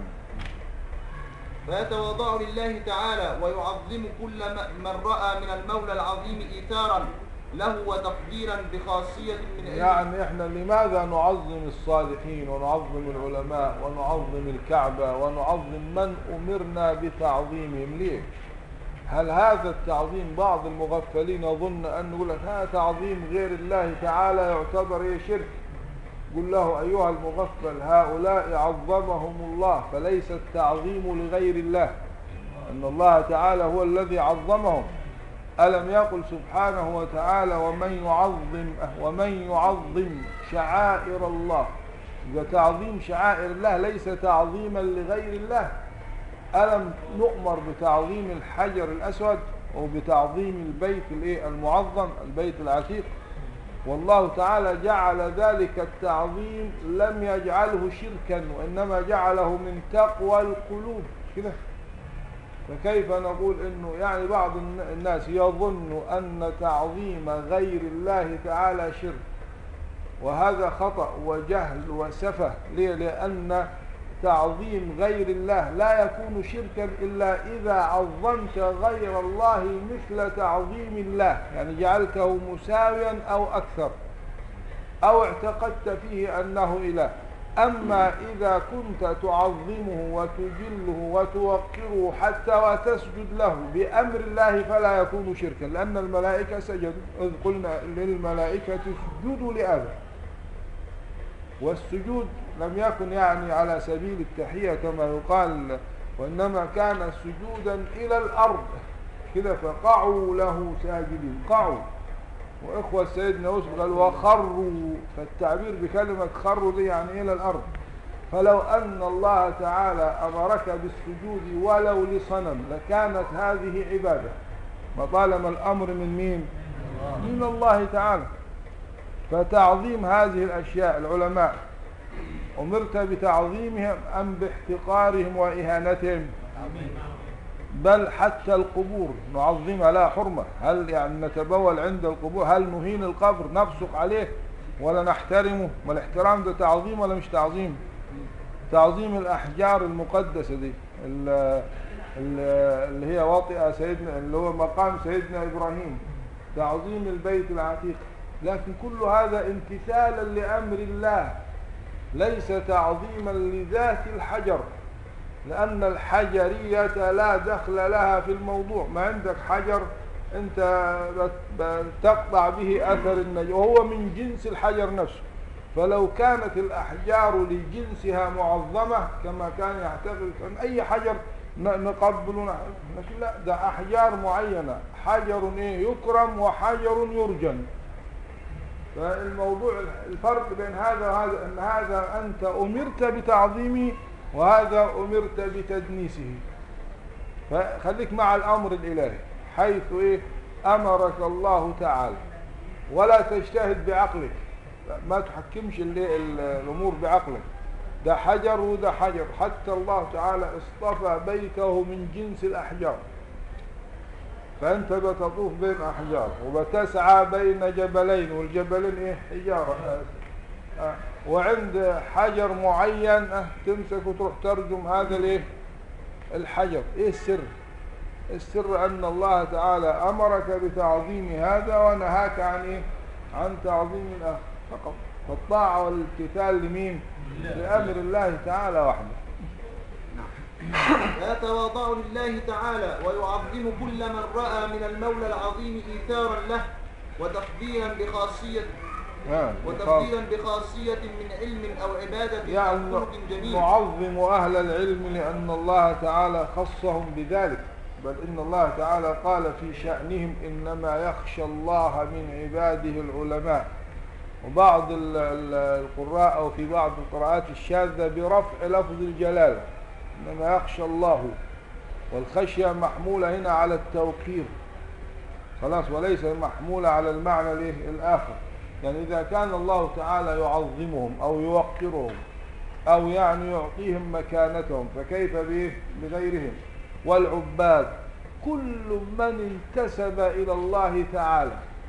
فيتواضع لله تعالى ويعظم كل من رأى من المولى العظيم إيثارا له وتقديرا بخاصية من علم. يعني احنا لماذا نعظم الصالحين ونعظم العلماء ونعظم الكعبة ونعظم من أمرنا بتعظيمهم؟ ليه؟ هل هذا التعظيم بعض المغفلين يظن أن نقول لك هذا تعظيم غير الله تعالى يعتبر ايه شرك؟ قل له أيها المغفل هؤلاء عظمهم الله فليس التعظيم لغير الله، أن الله تعالى هو الذي عظمهم. ألم يقل سبحانه وتعالى ومن يعظم ومن يعظم شعائر الله؟ وتعظيم شعائر الله ليس تعظيما لغير الله. ألم نؤمر بتعظيم الحجر الأسود وبتعظيم البيت الايه المعظم البيت العتيق؟ والله تعالى جعل ذلك التعظيم لم يجعله شركا وإنما جعله من تقوى القلوب كده. فكيف نقول انه يعني بعض الناس يظن ان تعظيم غير الله تعالى شرك، وهذا خطأ وجهل وسفه. ليه؟ لأن تعظيم غير الله لا يكون شركا إلا إذا عظمت غير الله مثل تعظيم الله، يعني جعلته مساويا أو أكثر أو اعتقدت فيه أنه إله. أما إذا كنت تعظمه وتجله وتوقره حتى وتسجد له بأمر الله فلا يكون شركا، لأن الملائكة سجدوا إذ قلنا للملائكة اسجدوا لآدم، والسجود لم يكن يعني على سبيل التحية كما يقال، وإنما كان سجودا إلى الأرض كده، فقعوا له ساجدين. قعوا. وإخوة سيدنا يوسف قال وخروا، فالتعبير بكلمة خروا دي يعني إلى الأرض. فلو أن الله تعالى أمرك بالسجود ولو لصنم لكانت هذه عبادة، ما طالما الأمر من مين؟ من الله تعالى. فتعظيم هذه الأشياء العلماء أمرت بتعظيمهم أم باحتقارهم وإهانتهم؟ بل حتى القبور نعظمها لا حرمة. هل يعني نتبول عند القبور؟ هل نهين القبر نبصق عليه ولا نحترمه؟ ما الاحترام ده تعظيم ولا مش تعظيم؟ تعظيم الأحجار المقدسة دي اللي هي واطئة سيدنا اللي هو مقام سيدنا إبراهيم، تعظيم البيت العتيق. لكن كل هذا امتثالا لأمر الله، ليس تعظيما لذات الحجر، لأن الحجرية لا دخل لها في الموضوع. ما عندك حجر أنت تقطع به أثر النجاة وهو من جنس الحجر نفسه. فلو كانت الأحجار لجنسها معظمة كما كان يعتقد أن أي حجر نقبل، لكن لا، ده أحجار معينة، حجر إيه يكرم وحجر يرجم. فالموضوع الفرق بين هذا وهذا أن هذا أنت أمرت بتعظيمه وهذا أمرت بتدنيسه. فخليك مع الأمر الإلهي حيث إيه أمرك الله تعالى، ولا تجتهد بعقلك، ما تحكمش الأمور بعقلك. ده حجر وده حجر، حتى الله تعالى اصطفى بيته من جنس الأحجار، فأنت بتطوف بين أحجار وبتسعى بين جبلين، والجبلين إيه حجارة، أه. وعند حجر معين أه تمسك وتروح ترجم هذا الإيه الحجر. إيه السر؟ السر أن الله تعالى أمرك بتعظيم هذا ونهاك عن إيه؟ عن تعظيم الآخر فقط. فالطاعة والامتثال لمين؟ لأمر الله تعالى وحده. فيتواضع لله تعالى ويعظم كل من رأى من المولى العظيم إيثارا له وتقديرا بخاصية وتقديرا بخاصية من علم أو عبادة يعني أو خلق جميل. نعظم أهل العلم لأن الله تعالى خصهم بذلك، بل إن الله تعالى قال في شأنهم إنما يخشى الله من عباده العلماء. وبعض القراء أو في بعض القراءات الشاذة برفع لفظ الجلالة إنما يخشى الله، والخشية محمولة هنا على التوقير خلاص، وليس محمولة على المعنى الآخر. يعني إذا كان الله تعالى يعظمهم أو يوقرهم أو يعني يعطيهم مكانتهم فكيف بغيرهم؟ والعباد كل من انتسب إلى الله تعالى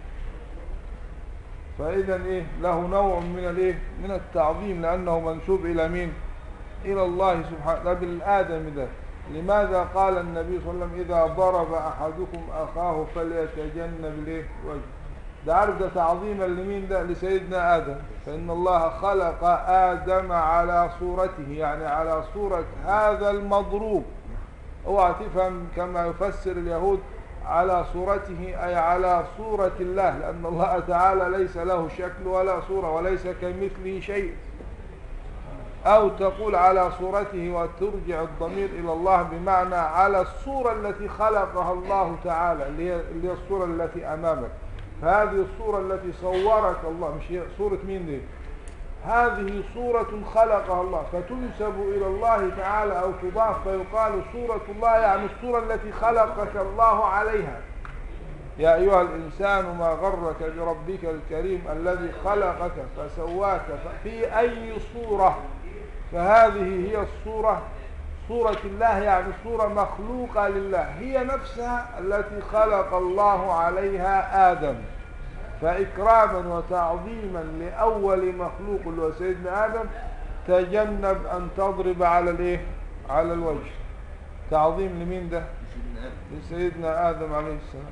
فإذا إيه له نوع من الإيه من التعظيم، لأنه منسوب إلى مين؟ إلى الله سبحانه. بالآدم ده لماذا قال النبي صلى الله عليه وسلم إذا ضرب أحدكم أخاه فليتجنب له وجهه؟ ده عارف ده تعظيما لمين؟ ده لسيدنا آدم. فإن الله خلق آدم على صورته، يعني على صورة هذا المضروب. اوعى تفهم كما يفسر اليهود على صورته أي على صورة الله، لأن الله تعالى ليس له شكل ولا صورة وليس كمثله شيء. أو تقول على صورته وترجع الضمير إلى الله بمعنى على الصورة التي خلقها الله تعالى، اللي هي, اللي هي الصورة التي أمامك. فهذه الصورة التي صورك الله، مش هي صورة مين دي؟ هذه صورة خلقها الله فتنسب إلى الله تعالى أو تضاف فيقال صورة الله، يعني الصورة التي خلقك الله عليها. يا أيها الإنسان ما غرك بربك الكريم الذي خلقك فسواك في أي صورة. فهذه هي الصورة، صورة الله، يعني صورة مخلوقة لله، هي نفسها التي خلق الله عليها آدم. فإكراما وتعظيما لأول مخلوق اللي هو سيدنا آدم تجنب أن تضرب على الإيه؟ على الوجه. تعظيم لمين ده؟ لسيدنا آدم عليه السلام.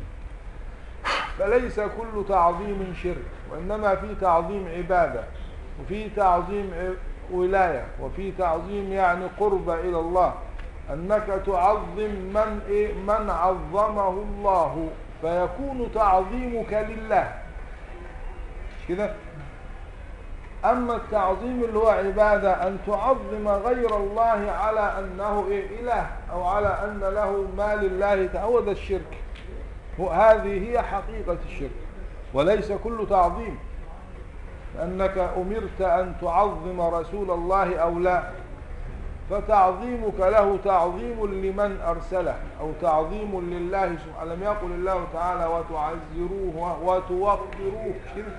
فليس كل تعظيم شرك، وإنما في تعظيم عبادة، وفي تعظيم ولاية، وفي تعظيم يعني قرب إلى الله، أنك تعظم من, إيه؟ من عظمه الله فيكون تعظيمك لله كده. أما التعظيم اللي هو عبادة أن تعظم غير الله على أنه إيه؟ إله، أو على أن له ما لله تعود الشرك. هذه هي حقيقة الشرك، وليس كل تعظيم. لأنك أمرت أن تعظم رسول الله أو لا، فتعظيمك له تعظيم لمن أرسله أو تعظيم لله سبحانه. لم يقل الله تعالى وتعزروه وتوقروه شرك.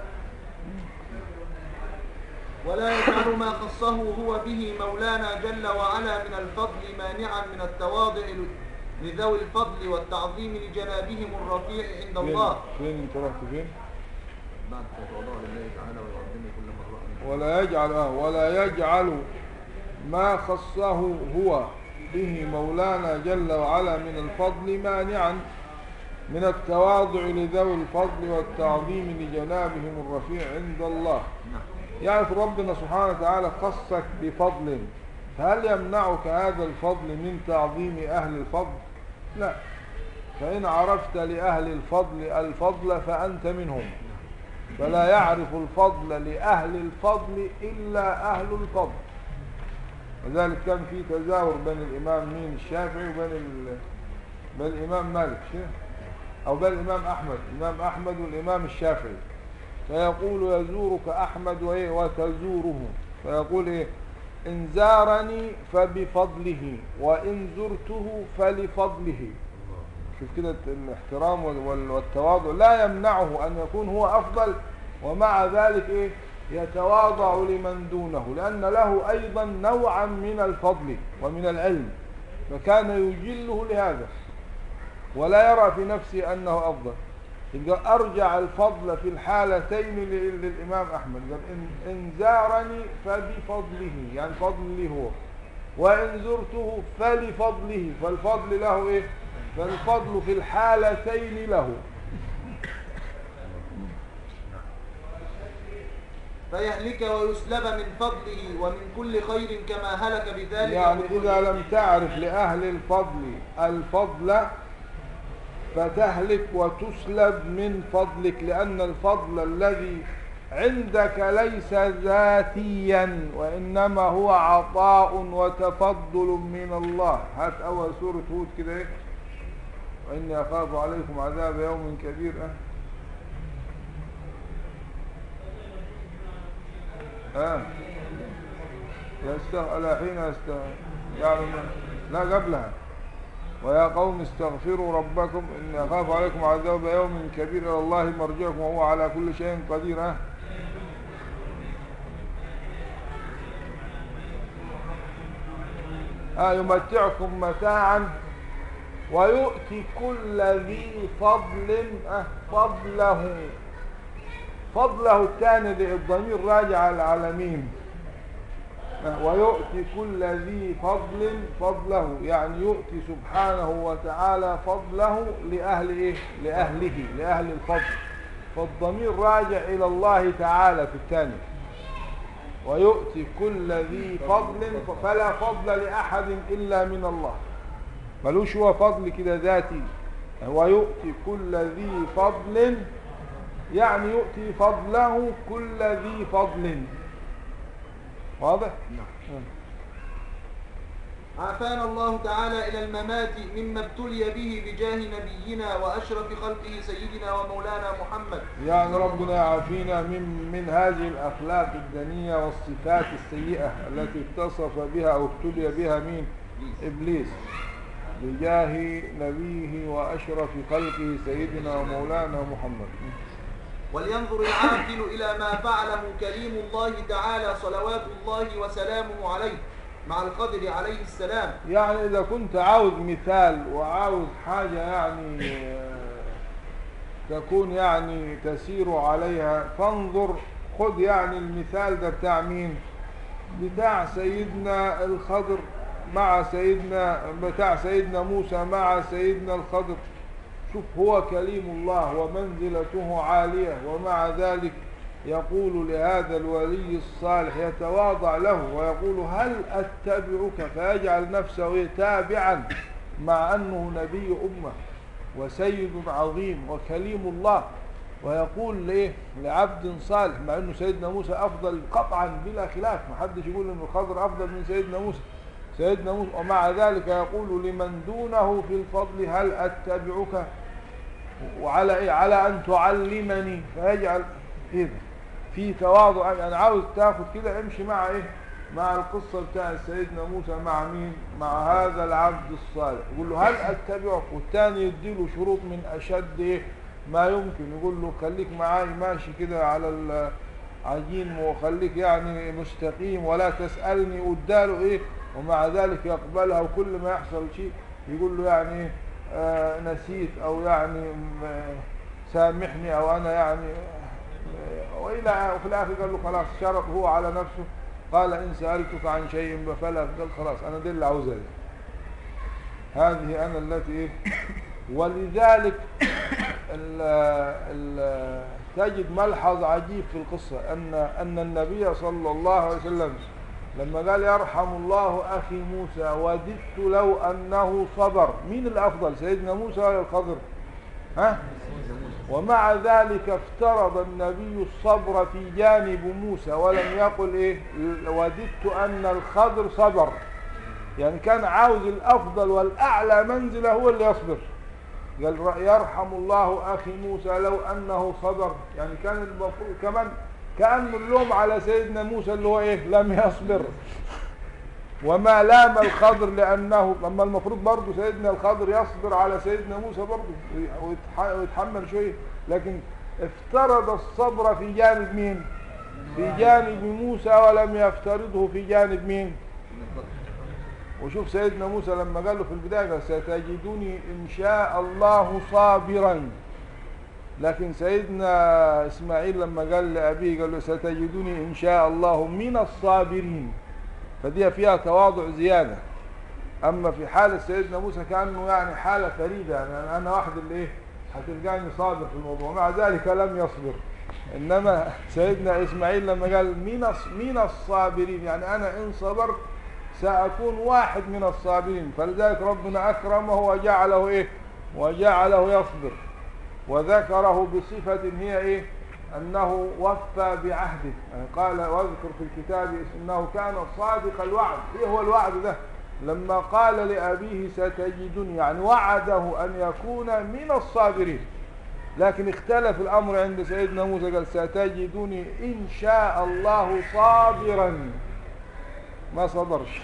ولا يجعل ما خصه هو به مولانا جل وعلا من الفضل مانعا من التواضع لذوي الفضل والتعظيم لجنابهم الرفيع عند الله. فين انت رحت فين؟ بعد تواضع لله تعالى ويعظمه كل مرة. ولا يجعل آه ولا يجعل ما خصه هو به مولانا جل وعلا من الفضل مانعا من التواضع لذوي الفضل والتعظيم لجنابهم الرفيع عند الله. يعرف ربنا سبحانه وتعالى خصك بفضل، فهل يمنعك هذا الفضل من تعظيم أهل الفضل؟ لا. فإن عرفت لأهل الفضل الفضل فأنت منهم، فلا يعرف الفضل لأهل الفضل إلا أهل الفضل. وذلك كان في تزاور بين الإمام مين الشافعي وبين ال... بين الإمام مالك أو بين الإمام أحمد، الإمام أحمد والإمام الشافعي. فيقول يزورك أحمد وإيه وتزوره، فيقول إيه؟ إن زارني فبفضله وإن زرته فلفضله. شوف كده الاحترام والتواضع لا يمنعه أن يكون هو أفضل، ومع ذلك إيه؟ يتواضع لمن دونه، لأن له أيضا نوعا من الفضل ومن العلم، فكان يجله لهذا ولا يرى في نفسه أنه أفضل. يبقى أرجع الفضل في الحالتين للإمام أحمد، قال إن, إن زارني فبفضله، يعني فضل لي هو، وإن زرته فلفضله، فالفضل له إيه؟ فالفضل في الحالتين له. فيهلك ويسلب من فضله ومن كل خير كما هلك بذلك. يعني إذا لم تعرف لأهل الفضل الفضل فتهلك وتسلب من فضلك، لأن الفضل الذي عندك ليس ذاتيا، وإنما هو عطاء وتفضل من الله. هات أول سورة هود كده إيه؟ وإني أخاف عليكم عذاب يوم كبير. اه يستغ... حين يستغ... يعني لا قبلها ويا قوم استغفروا ربكم إني أخاف عليكم عذاب يوم كبير إلى الله مرجعكم وهو على كل شيء قدير. اه آه يمتعكم متاعا ويؤتي كل ذي فضل آه فضله. فضله الثاني الضمير راجع العالمين. ويؤتي كل ذي فضل فضله، يعني يؤتي سبحانه وتعالى فضله لأهل إيه؟ لأهله، لأهل الفضل. فالضمير راجع إلى الله تعالى في الثاني. ويؤتي كل ذي فضل فلا فضل لأحد إلا من الله، ملوش هو فضل كده ذاتي. ويؤتي كل ذي فضل يعني يؤتي فضله كل ذي فضل. واضح؟ نعم. عافانا الله تعالى إلى الممات مما ابتلي به بجاه نبينا وأشرف خلقه سيدنا ومولانا محمد. يعني ربنا يعافينا من من هذه الأخلاق الدنية والصفات السيئة التي اتصف بها أو ابتلي بها مين؟ إبليس. بجاه نبيه وأشرف خلقه سيدنا ومولانا محمد. ولينظر العاقل إلى ما فعله كريم الله تعالى صلوات الله وسلامه عليه مع الخضر عليه السلام. يعني إذا كنت عاوز مثال وعاوز حاجة يعني تكون يعني تسير عليها، فانظر خذ يعني المثال ده بتاع مين؟ بتاع سيدنا الخضر مع سيدنا بتاع سيدنا موسى مع سيدنا الخضر. شوف هو كليم الله ومنزلته عالية، ومع ذلك يقول لهذا الولي الصالح يتواضع له ويقول هل أتبعك، فيجعل نفسه تابعا مع أنه نبي أمة وسيد عظيم وكليم الله، ويقول ليه لعبد صالح، مع أنه سيدنا موسى أفضل قطعا بلا خلاف، ما حدش يقول أنه الخضر أفضل من سيدنا موسى سيدنا موسى ومع ذلك يقول لمن دونه في الفضل هل أتبعك، وعلى إيه؟ على أن تعلمني. فيجعل إيه في تواضع. يعني عاوز تاخد كده امشي مع إيه؟ مع القصة بتاع سيدنا موسى مع مين؟ مع هذا العبد الصالح. يقول له هل أتبعك، والثاني يديله شروط من أشد إيه ما يمكن. يقول له خليك معاي ماشي كده على العجين وخليك يعني مستقيم ولا تسألني، واداله إيه، ومع ذلك يقبلها. وكل ما يحصل شيء يقول له يعني آه نسيت أو يعني آه سامحني أو أنا يعني آه وإلى وفي الآخر قال له خلاص شرط هو على نفسه. قال إن سألتك عن شيء فلا، قال خلاص أنا دي اللي عاوزها، هذه أنا التي إيه. ولذلك ال ال تجد ملحظ عجيب في القصة أن أن النبي صلى الله عليه وسلم لما قال يرحم الله أخي موسى وددت لو أنه صبر، مين الأفضل سيدنا موسى ولا الخضر؟ ها؟ ومع ذلك افترض النبي الصبر في جانب موسى ولم يقل إيه وددت أن الخضر صبر. يعني كان عاوز الأفضل والأعلى منزله هو اللي يصبر. قال يرحم الله أخي موسى لو أنه صبر، يعني كان المفروض كمان كأن اللوم على سيدنا موسى اللي هو إيه لم يصبر، وما لام الخضر لأنه لما المفروض برضه سيدنا الخضر يصبر على سيدنا موسى برضه ويتحمل شوية، لكن افترض الصبر في جانب مين؟ في جانب موسى ولم يفترضه في جانب مين؟ وشوف سيدنا موسى لما قال له في البداية قال ستجدني إن شاء الله صابرا، لكن سيدنا إسماعيل لما قال لأبيه قال له ستجدني إن شاء الله من الصابرين، فدي فيها تواضع زيادة. أما في حالة سيدنا موسى كأنه يعني حالة فريدة، يعني أنا واحد اللي إيه هتلقاني صابر في الموضوع، مع ذلك لم يصبر. إنما سيدنا إسماعيل لما قال من من الصابرين، يعني أنا إن صبرت سأكون واحد من الصابرين، فلذلك ربنا أكرمه وجعله إيه وجعله يصبر، وذكره بصفة هي إيه أنه وفى بعهده. يعني قال واذكر في الكتاب إنه كان صادق الوعد. إيه هو الوعد ده؟ لما قال لأبيه ستجدني، يعني وعده أن يكون من الصابرين، لكن اختلف الأمر عند سيدنا موسى قال ستجدني إن شاء الله صابرا، ما صبرش.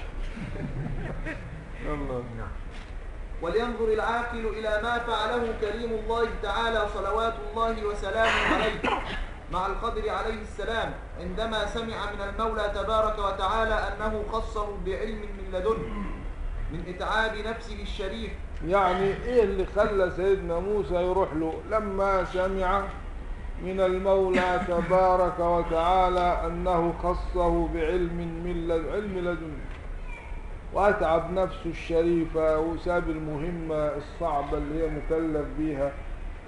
الله. ولينظر العاقل إلى ما فعله كريم الله تعالى صلوات الله وسلامه عليه مع الخضر عليه السلام عندما سمع من المولى تبارك وتعالى أنه خصه بعلم من لدنه من إتعاب نفسه الشريف. يعني إيه اللي خلى سيدنا موسى يروح له؟ لما سمع من المولى تبارك وتعالى أنه خصه بعلم من لدنه، علم لدنه، وأتعب نفسه الشريفة وساب المهمة الصعبة اللي هي مكلف بيها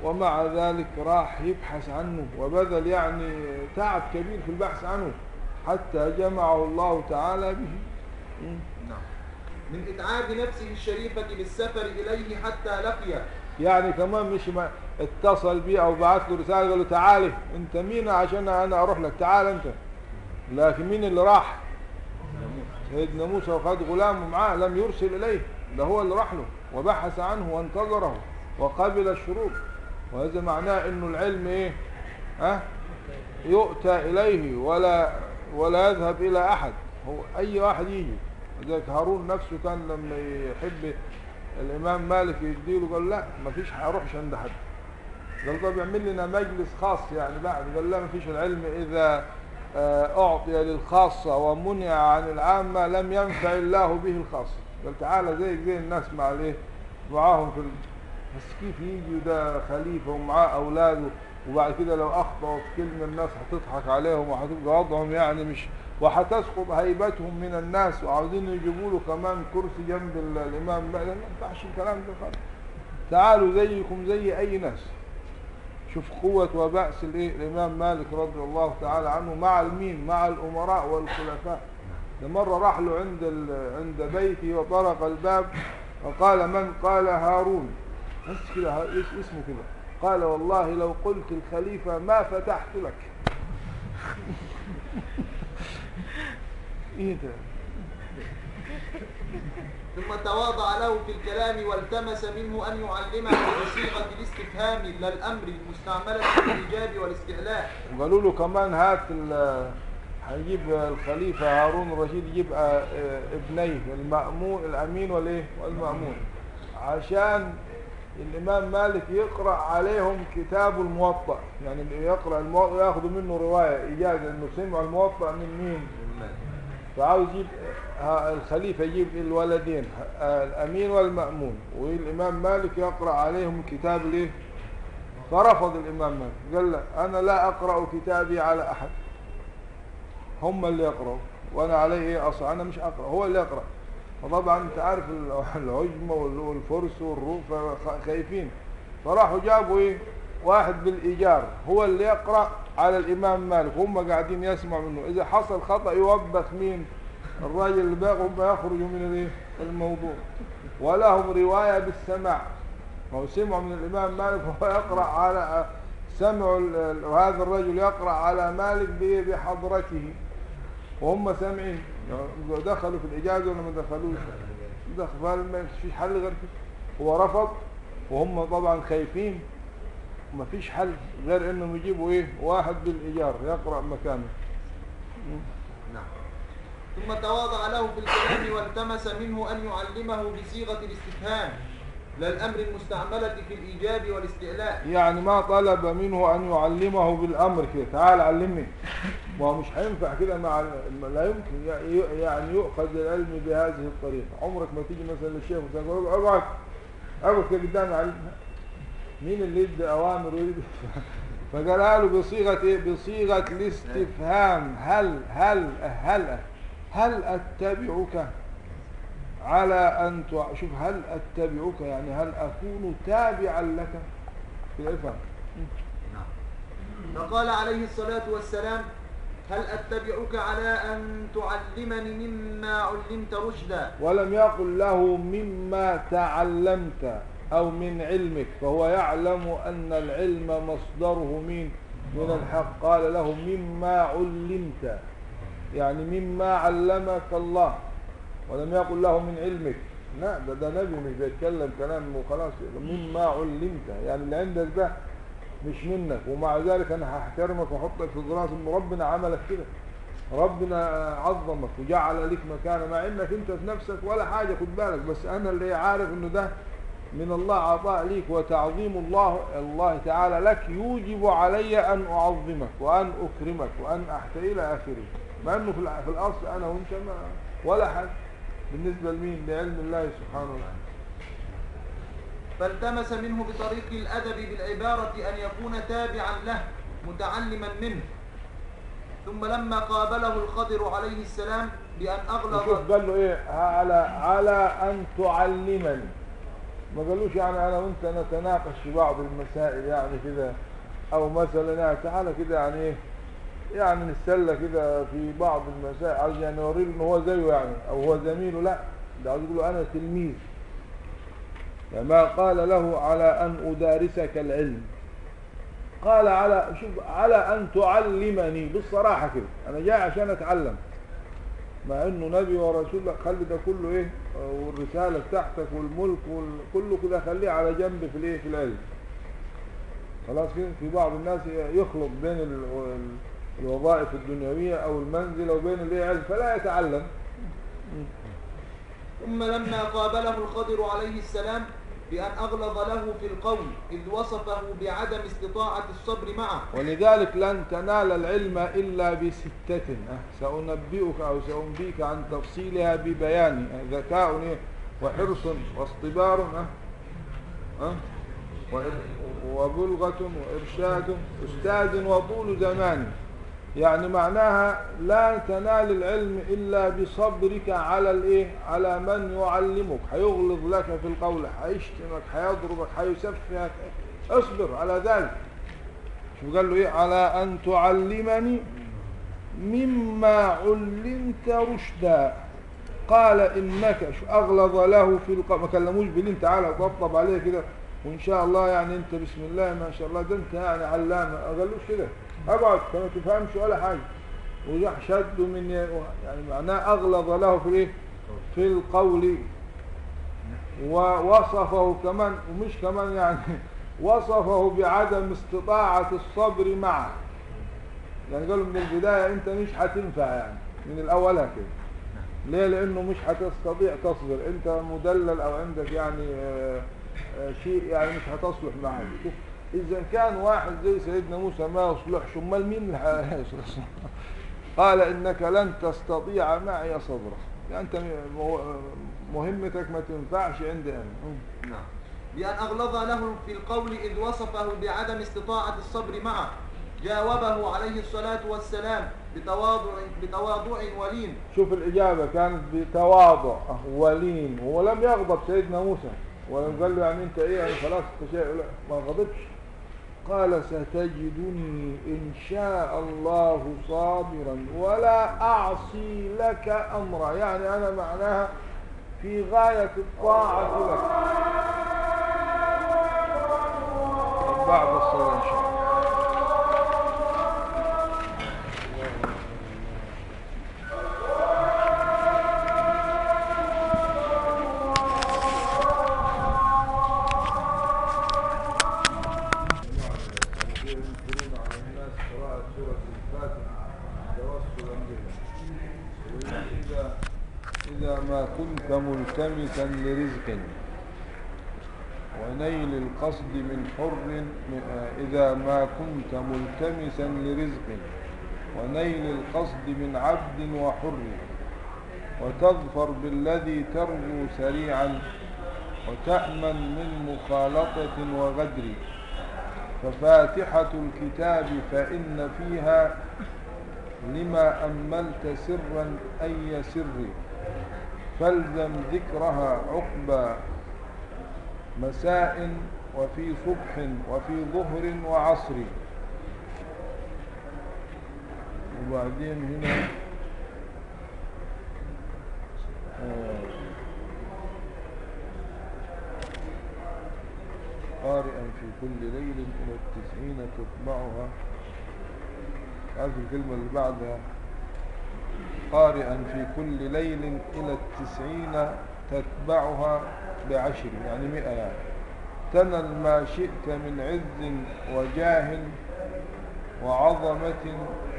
ومع ذلك راح يبحث عنه وبذل يعني تعب كبير في البحث عنه حتى جمعه الله تعالى به. نعم. من إتعاب نفسه الشريفة بالسفر إليه حتى لقيه. يعني كمان مش ما اتصل بيه او بعث له رساله قال له تعالى انت مين عشان انا اروح لك، تعال انت. لكن مين اللي راح؟ سيدنا موسى وخد غلامه معاه، لم يرسل اليه، ده هو اللي راح له وبحث عنه وانتظره وقبل الشروط. وهذا معناه انه العلم ايه؟ ها؟ أه؟ يؤتى اليه ولا ولا يذهب الى احد، هو اي واحد يجي. لذلك هارون نفسه كان لما يحب الامام مالك يديله قال لا ما فيش هروحش عند حد. قال طب يعمل لنا مجلس خاص يعني بعد. قال لا ما فيش، العلم اذا اعطي للخاصه ومنع عن العامه لم ينفع الله به الخاصه. قال تعالى زيك زي الناس مع الايه معاهم في ال... بس كيف يجي ده خليفه ومعاه اولاده وبعد كده لو اخطأوا في كلمه الناس هتضحك عليهم وهتبقى وضعهم يعني مش، وهتسقط هيبتهم من الناس وعاوزين يجيبوا له كمان كرسي جنب الامام. ما ينفعش الكلام ده خالص. تعالوا زيكم زي اي ناس. شوف قوة وبأس الايه الامام مالك رضي الله تعالى عنه مع المين؟ مع الامراء والخلفاء. مرة راح له عند عند بيته وطرق الباب وقال من؟ قال هارون. بس كده اسمه كده. قال والله لو قلت الخليفة ما فتحت لك. ايه ده؟ ثم تواضع له في الكلام والتمس منه أن يعلمه بصيغة الاستفهام لا الأمر المستعملة في الإيجاب والاستعلاء. وقالوا له كمان هات هيجيب الخليفة هارون الرشيد يجيب ابنيه المأمون الأمين والايه والمأمون عشان الإمام مالك يقرأ عليهم كتاب الموطأ. يعني يقرأ الموطأ ياخذوا منه رواية إجازة إنه سمع الموطأ من مين؟ فعاوز يجيب الخليفة يجيب الولدين الأمين والمأمون والإمام مالك يقرأ عليهم كتاب ليه. فرفض الإمام مالك قال لا أنا لا أقرأ كتابي على أحد، هم اللي يقرأوا وأنا عليه إيه أصلا أنا مش أقرأ، هو اللي يقرأ. فطبعا أنت عارف العجمة والفرس والروم خايفين، فراحوا جابوا إيه واحد بالإيجار هو اللي يقرأ على الإمام مالك، هم قاعدين يسمعوا منه. إذا حصل خطأ يوبخ مين؟ الراجل اللي باقي، هم يخرجوا من الموضوع. ولهم رواية بالسماع، ما هو سمعوا من الإمام مالك وهو يقرأ على سمعوا هذا الرجل يقرأ على مالك بحضرته وهم سامعين. دخلوا في الإجازة ولا ما دخلوش؟ دخلوا ما فيش حل غير كده. هو رفض وهم طبعا خايفين، ما فيش حل غير انهم يجيبوا ايه واحد بالايجار يقرأ مكانه. نعم. ثم تواضع له في الكلام والتمس منه ان يعلمه بصيغة الاستفهام لا الامر المستعملة في الايجاب والاستعلاء. يعني ما طلب منه ان يعلمه بالامر كده تعال علمني، ما مش هينفع كده مع لا يمكن يعني يؤخذ العلم بهذه الطريقة. عمرك ما تيجي مثلا للشيخ وتقول اقعد اقعد كده قدامي علمها، مين اللي يدي اوامر ويدي؟ فقالها له بصيغه ايه؟ بصيغه الاستفهام. هل هل هل هل اتبعك على ان تع... شوف هل اتبعك يعني هل اكون تابعا لك؟ كده افهم. فقال عليه الصلاه والسلام هل اتبعك على ان تعلمني مما علمت رشدا. ولم يقل له مما تعلمت أو من علمك، فهو يعلم أن العلم مصدره مين؟ من الحق. قال له مما علمت يعني مما علمك الله، ولم يقل له من علمك. لا ده, ده نبي مش بيتكلم كلام وخلاص. مما علمت يعني اللي عندك ده مش منك، ومع ذلك أنا هحترمك وأحطك في دراسة إن ربنا عملك كده، ربنا عظمك وجعل لك مكانه مع إنك أنت في نفسك ولا حاجة. خد بالك بس أنا اللي عارف إنه ده من الله عطاء ليك، وتعظيم الله الله تعالى لك يوجب علي أن أعظمك وأن أكرمك وأن أحتى إلى آخره. مع أنه في الأصل أنا وأنت ما ولا حد بالنسبة لمين؟ لعلم الله سبحانه وتعالى. فالتمس منه بطريق الأدب بالعبارة أن يكون تابعا له متعلما منه. ثم لما قابله الخضر عليه السلام بأن أغلظ شوف قال له إيه؟ على على أن تعلمني ما قالوش يعني انا وانت نتناقش في بعض المسائل يعني كده، او مثلا يعني تعالى كده يعني ايه يعني نتسلى كده في بعض المسائل، عايز يعني يوري ان هو زيه يعني او هو زميله، لا ده عايز يقول له انا تلميذ. يعني ما قال له على ان ادارسك العلم، قال على شوف على ان تعلمني بالصراحه كده، انا جاي عشان اتعلم، مع انه نبي ورسول. خلي ده كله ايه، والرساله بتاعتك والملك وكله كده خليه على جنب في الايه في العلم. خلاص كده. في بعض الناس يخلط بين ال- ال- الوظائف الدنيويه او المنزله وبين الايه علم، فلا يتعلم. ثم لما قابله الخضر عليه السلام بأن أغلظ له في القول إذ وصفه بعدم استطاعة الصبر معه. ولذلك لن تنال العلم إلا بستة، أه سأنبئك أو سأنبيك عن تفصيلها ببيان، أه ذكاء وحرص واصطبار، أه أه وإر- وبلغة وإرشاد أستاذ وطول زمان. يعني معناها لا تنال العلم إلا بصبرك على الإيه على من يعلمك، هيغلظ لك في القول، هيشتمك، هيضربك، هيسفهك، اصبر على ذلك. شو قال له إيه؟ على أن تعلمني مما علمت رشدا. قال إنك شو أغلظ له في القول، ما كلموش بالله تعالى طبطب عليه كده وإن شاء الله يعني أنت بسم الله ما شاء الله ده أنت يعني علامة، ما قالوش كده، أقعد فما تفهمش ولا حاجة، وراح شد من يعني معناه أغلظ له في إيه في القول. ووصفه كمان، ومش كمان يعني وصفه بعدم استطاعة الصبر معه. يعني قالوا من البداية أنت مش هتنفع يعني من الأولها كده. ليه؟ لأنه مش هتستطيع تصبر، أنت مدلل أو عندك يعني آآ آآ شيء يعني مش هتصلح معه. شوف إذا كان واحد زي سيدنا موسى ما يصلحش، أمال مين اللي هيصلح؟ قال إنك لن تستطيع معي صبرا، يعني أنت مهمتك ما تنفعش عندي أنا. نعم. بأن أغلظ له في القول إذ وصفه بعدم استطاعة الصبر معه. جاوبه عليه الصلاة والسلام بتواضع بتواضع ولين. شوف الإجابة كانت بتواضع ولين، ولم يغضب سيدنا موسى ولم قال له يعني أنت إيه يعني خلاص أنت شيء، لا ما غضبش. قال ستجدني إن شاء الله صابرا ولا أعصي لك أمرا، يعني أنا معناها في غاية الطاعة لك. بعد الصلاة إن شاء الله. إذا ما كنت ملتمسا لرزق ونيل القصد من حر، إذا ما كنت ملتمسا لرزق ونيل القصد من عبد وحر، وتظفر بالذي ترجو سريعا وتأمن من مخالطة وغدر، ففاتحة الكتاب فإن فيها لما أملت سرا أي سر، فالزم ذكرها عقبى مساء وفي صبح وفي ظهر وعصر. وبعدين هنا آه قارئا في كل ليل إلى التسعين تتبعها. عارف الكلمة اللي بعدها قارئا في كل ليل إلى التسعين تتبعها بعشر، يعني مئة، يعني تنل ما شئت من عز وجاه وعظمة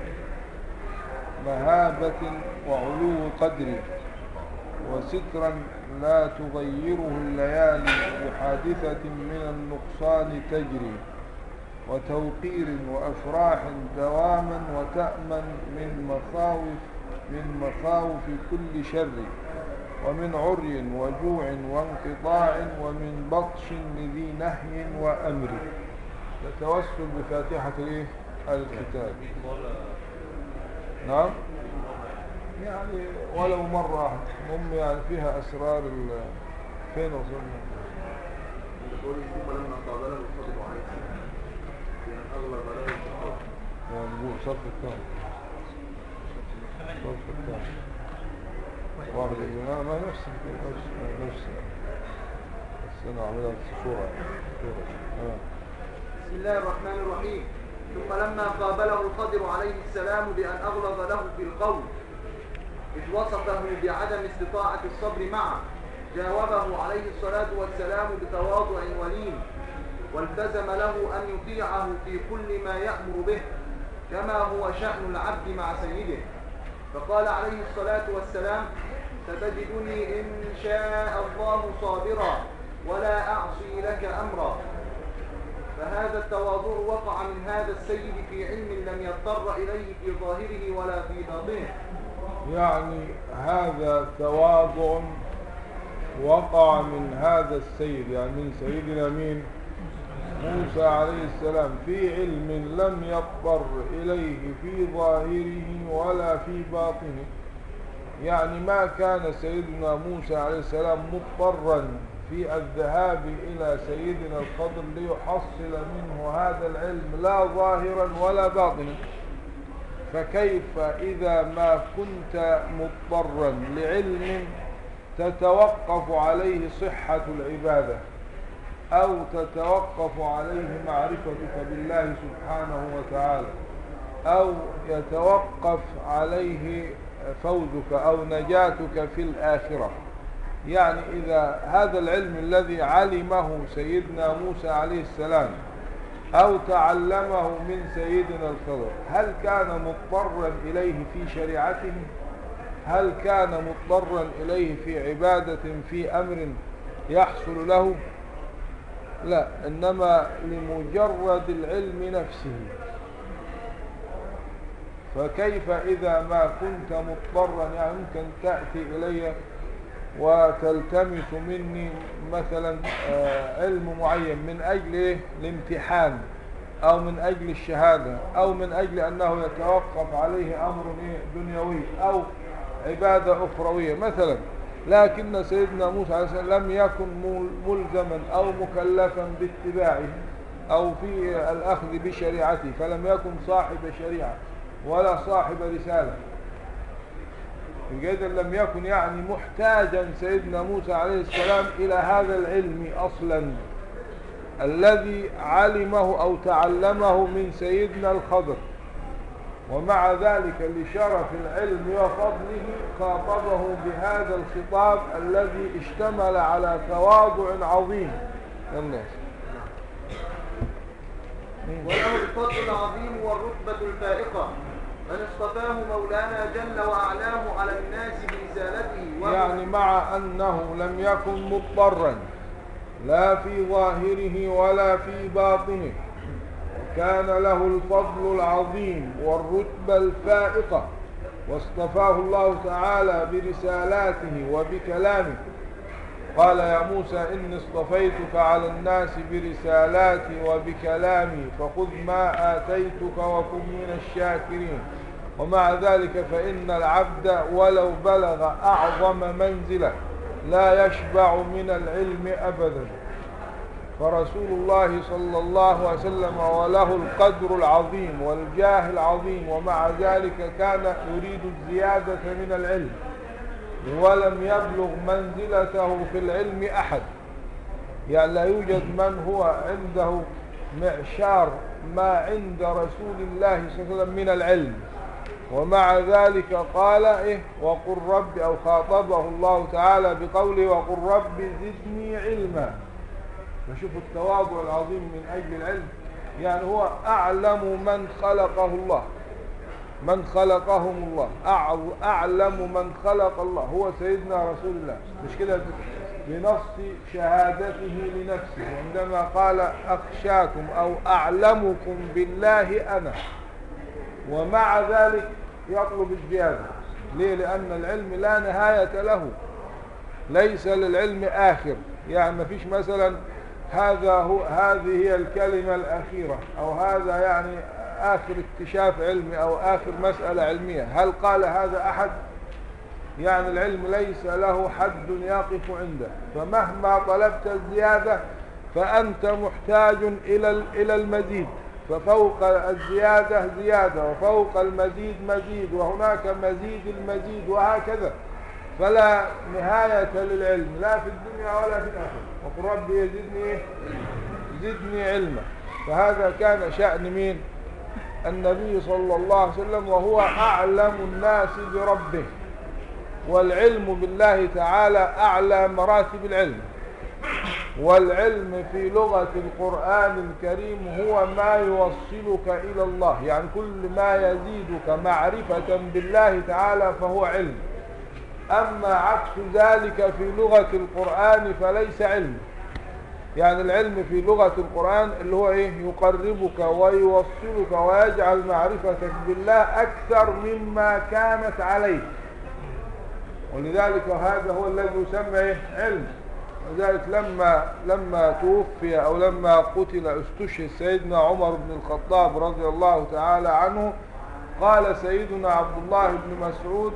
مهابة وعلو قدر، وسترا لا تغيره الليالي بحادثة من النقصان تجري، وتوقير وأفراح دواما وتأمن من مخاوف من مخاوف كل شر، ومن عري وجوع وانقطاع، ومن بطش لذي نهي وأمر. يتوسل بفاتحة الايه الكتاب. نعم يعني ولو مرة واحدة، هم يعني فيها أسرار ال... فين وصلنا؟ قولي ثم لما قابله الخضر عليه السلام بأن أغلب له الخضر. يعني نقول صف الثاني صف الثاني واحد يقول ما نفس نفس نفس بس أنا عملها صورة صورة آه. بسم الله الرحمن الرحيم. ثم لما قابله الخضر عليه السلام بأن أغلظ له في القول إذ وصفه بعدم استطاعة الصبر معه جاوبه عليه الصلاة والسلام بتواضع ولين والتزم له أن يطيعه في كل ما يأمر به كما هو شأن العبد مع سيده. فقال عليه الصلاة والسلام ستجدني إن شاء الله صابرا ولا أعصي لك أمرا. فهذا التواضع وقع من هذا السيد في علم لم يضطر إليه في ظاهره ولا في باطنه. يعني هذا تواضع وقع من هذا السيد، يعني من سيدنا مين؟ موسى عليه السلام، في علم لم يضطر إليه في ظاهره ولا في باطنه. يعني ما كان سيدنا موسى عليه السلام مضطرا في الذهاب إلى سيدنا الخضر ليحصل منه هذا العلم لا ظاهرا ولا باطنا. فكيف إذا ما كنت مضطرا لعلم تتوقف عليه صحة العبادة أو تتوقف عليه معرفتك بالله سبحانه وتعالى أو يتوقف عليه فوزك أو نجاتك في الآخرة. يعني إذا هذا العلم الذي علمه سيدنا موسى عليه السلام أو تعلمه من سيدنا الخضر هل كان مضطرا إليه في شريعته؟ هل كان مضطرا إليه في عبادة في أمر يحصل له؟ لا، إنما لمجرد العلم نفسه. فكيف إذا ما كنت مضطرا، يعني ممكن تأتي إلي وتلتمس مني مثلا علم معين من أجل إيه؟ الامتحان أو من أجل الشهادة أو من أجل أنه يتوقف عليه أمر إيه؟ دنيوي أو عبادة أخروية مثلا، لكن سيدنا موسى عليه السلام لم يكن ملزما أو مكلفا باتباعه أو في الأخذ بشريعته، فلم يكن صاحب شريعة ولا صاحب رسالة. جيدا لم يكن يعني محتاجا سيدنا موسى عليه السلام إلى هذا العلم أصلا الذي علمه أو تعلمه من سيدنا الخضر، ومع ذلك لشرف العلم وفضله خاطبه بهذا الخطاب الذي اشتمل على تواضع عظيم الناس. وله الفضل العظيم والرتبة الفائقة من اصطفاه مولانا جل وأعلاه على الناس برسالته. يعني مع أنه لم يكن مضطرا لا في ظاهره ولا في باطنه، كان له الفضل العظيم والرتبة الفائقة، واصطفاه الله تعالى برسالاته وبكلامه. قال يا موسى إني اصطفيتك على الناس برسالاتي وبكلامي فخذ ما آتيتك وكن من الشاكرين. ومع ذلك فإن العبد ولو بلغ أعظم منزلة لا يشبع من العلم أبدا. فرسول الله صلى الله عليه وسلم وله القدر العظيم والجاه العظيم، ومع ذلك كان يريد الزيادة من العلم، ولم يبلغ منزلته في العلم أحد. يعني لا يوجد من هو عنده معشار ما عند رسول الله صلى الله عليه وسلم من العلم، ومع ذلك قال إيه وقل رب، أو خاطبه الله تعالى بقوله وقل رب زدني علما. فشوفوا التواضع العظيم من أجل العلم. يعني هو أعلم من خلقه الله، من خلقهم الله، أعلم من خلق الله هو سيدنا رسول الله، مش كده؟ بنص شهادته لنفسه عندما قال أخشاكم أو أعلمكم بالله أنا، ومع ذلك يطلب الزيادة. ليه؟ لأن العلم لا نهاية له، ليس للعلم آخر. يعني ما فيش مثلا هذا هو هذه هي الكلمة الأخيرة، أو هذا يعني آخر اكتشاف علمي أو آخر مسألة علمية. هل قال هذا أحد؟ يعني العلم ليس له حد يقف عنده، فمهما طلبت الزيادة فأنت محتاج إلى إلى المزيد، ففوق الزيادة زيادة وفوق المزيد مزيد وهناك مزيد المزيد وهكذا، فلا نهاية للعلم لا في الدنيا ولا في الآخرة. وقل ربي يزدني زدني علما. فهذا كان شأن مين؟ النبي صلى الله عليه وسلم، وهو أعلم الناس بربه، والعلم بالله تعالى أعلى مراتب العلم. والعلم في لغة القرآن الكريم هو ما يوصلك إلى الله، يعني كل ما يزيدك معرفة بالله تعالى فهو علم. أما عكس ذلك في لغة القرآن فليس علم. يعني العلم في لغة القرآن اللي هو إيه؟ يقربك ويوصلك ويجعل معرفتك بالله أكثر مما كانت عليه، ولذلك هذا هو الذي يسمى إيه؟ علم. ولذلك لما لما توفي أو لما قتل استشهد سيدنا عمر بن الخطاب رضي الله تعالى عنه، قال سيدنا عبد الله بن مسعود: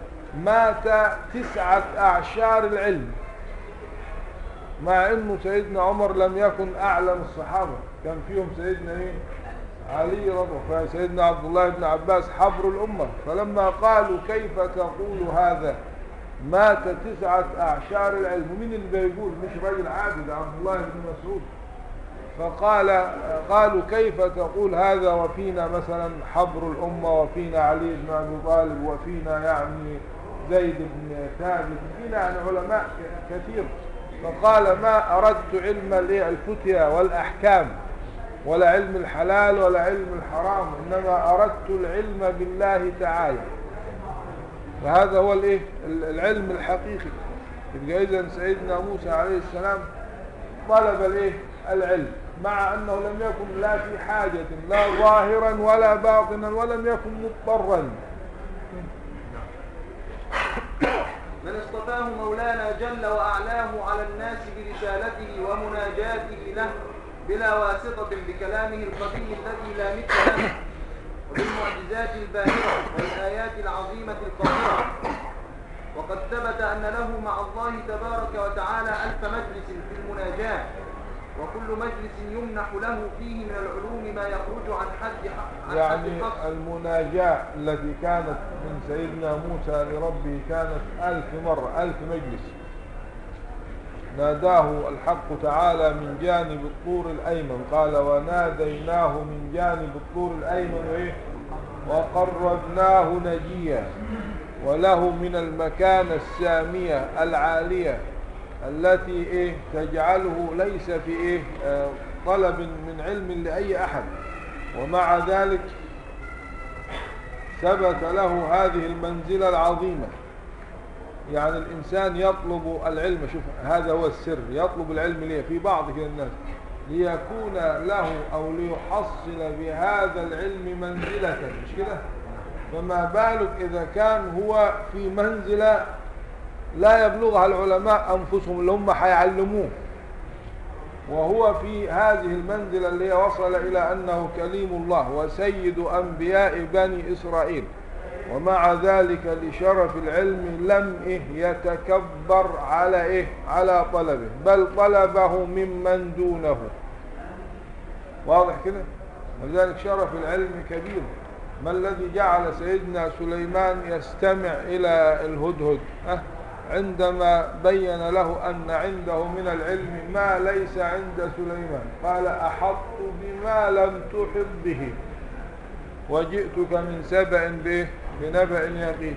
مات تسعة أعشار العلم. مع أنه سيدنا عمر لم يكن أعلم الصحابة، كان فيهم سيدنا إيه؟ علي رضي الله عنه، سيدنا عبد الله بن عباس حبر الأمة. فلما قالوا كيف تقول هذا مات تسعة أعشار العلم، من اللي بيقول؟ مش راجل عابد عبد الله بن مسعود. فقال قالوا كيف تقول هذا وفينا مثلا حبر الأمة، وفينا علي بن أبي طالب، وفينا يعني زيد بن ثابت، فينا يعني علماء كثير. فقال: ما أردت علم الفتيا والأحكام ولا علم الحلال ولا علم الحرام، إنما أردت العلم بالله تعالى. فهذا هو الايه؟ العلم الحقيقي. يبقى إذن سيدنا موسى عليه السلام طلب الايه؟ العلم، مع أنه لم يكن لا في حاجة لا ظاهرا ولا باطنا، ولم يكن مضطرا. من اصطفاه مولانا جل وأعلاه على الناس برسالته ومناجاته له بلا واسطة بكلامه القديم الذي لا مثل له، وبالمعجزات الباهرة والآيات العظيمة القاهرة. وقد ثبت أن له مع الله تبارك وتعالى ألف مجلس في المناجاة، وكل مجلس يمنح له فيه من العلوم ما يخرج عن حد عن يعني حد المناجاة التي كانت من سيدنا موسى لربه كانت ألف مرة، ألف مجلس. ناداه الحق تعالى من جانب الطور الأيمن، قال: وناديناه من جانب الطور الأيمن وإيه؟ وقربناه نجيا. وله من المكانة السامية العالية التي إيه؟ تجعله ليس في إيه؟ آه طلب من علم لأي أحد، ومع ذلك ثبت له هذه المنزلة العظيمة. يعني الإنسان يطلب العلم، شوف هذا هو السر، يطلب العلم ليه؟ في بعض كده الناس ليكون له أو ليحصل بهذا العلم منزلة، مش كده؟ فما بالك إذا كان هو في منزلة لا يبلغها العلماء أنفسهم اللي هم حيعلموه، وهو في هذه المنزلة اللي وصل إلى أنه كليم الله وسيد أنبياء بني إسرائيل، ومع ذلك لشرف العلم لم إيه يتكبر على إيه على طلبه، بل طلبه ممن دونه. واضح كده؟ ولذلك شرف العلم كبير. ما الذي جعل سيدنا سليمان يستمع إلى الهدهد أه؟ عندما بين له أن عنده من العلم ما ليس عند سليمان؟ قال: أحط بما لم تحط به وجئتك من سبأ به بنبأ يقين.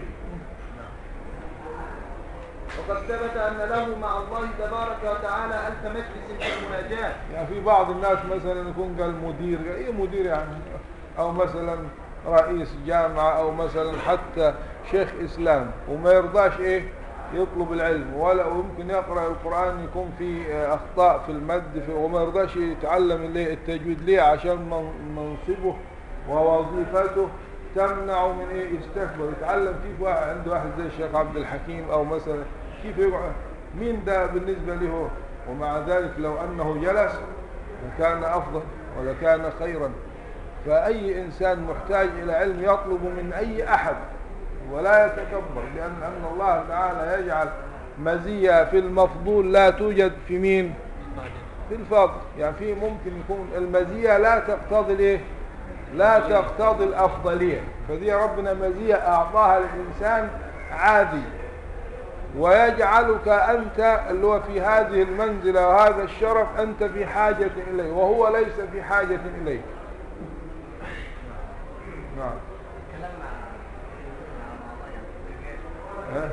وقد ثبت أن له مع الله تبارك وتعالى ألف مجلس في المناجاة. يعني في بعض الناس مثلا يكون قال مدير، ايه مدير يعني، او مثلا رئيس جامعة، او مثلا حتى شيخ اسلام، وما يرضاش ايه يطلب العلم، ولا ويمكن يقرأ القرآن يكون في اخطاء في المد في، وما يرضاش يتعلم التجويد. ليه؟ عشان منصبه ووظيفته تمنع من ايه يستكبر يتعلم. كيف واحد عنده واحد زي الشيخ عبد الحكيم او مثلا، كيف يقعد؟ مين ده بالنسبة له هو؟ ومع ذلك لو انه جلس لكان افضل ولكان خيرا. فاي انسان محتاج الى علم يطلب من اي احد ولا يتكبر، لان ان الله تعالى يجعل مزية في المفضول لا توجد في مين؟ في الفضل. يعني في ممكن يكون المزية لا تقتضي الايه؟ لا تقتضي الافضلية، فدي ربنا مزية اعطاها للانسان عادي، ويجعلك أنت اللي هو في هذه المنزلة وهذا الشرف أنت في حاجة إليه وهو ليس في حاجة إليك. نعم. كلام مع ها؟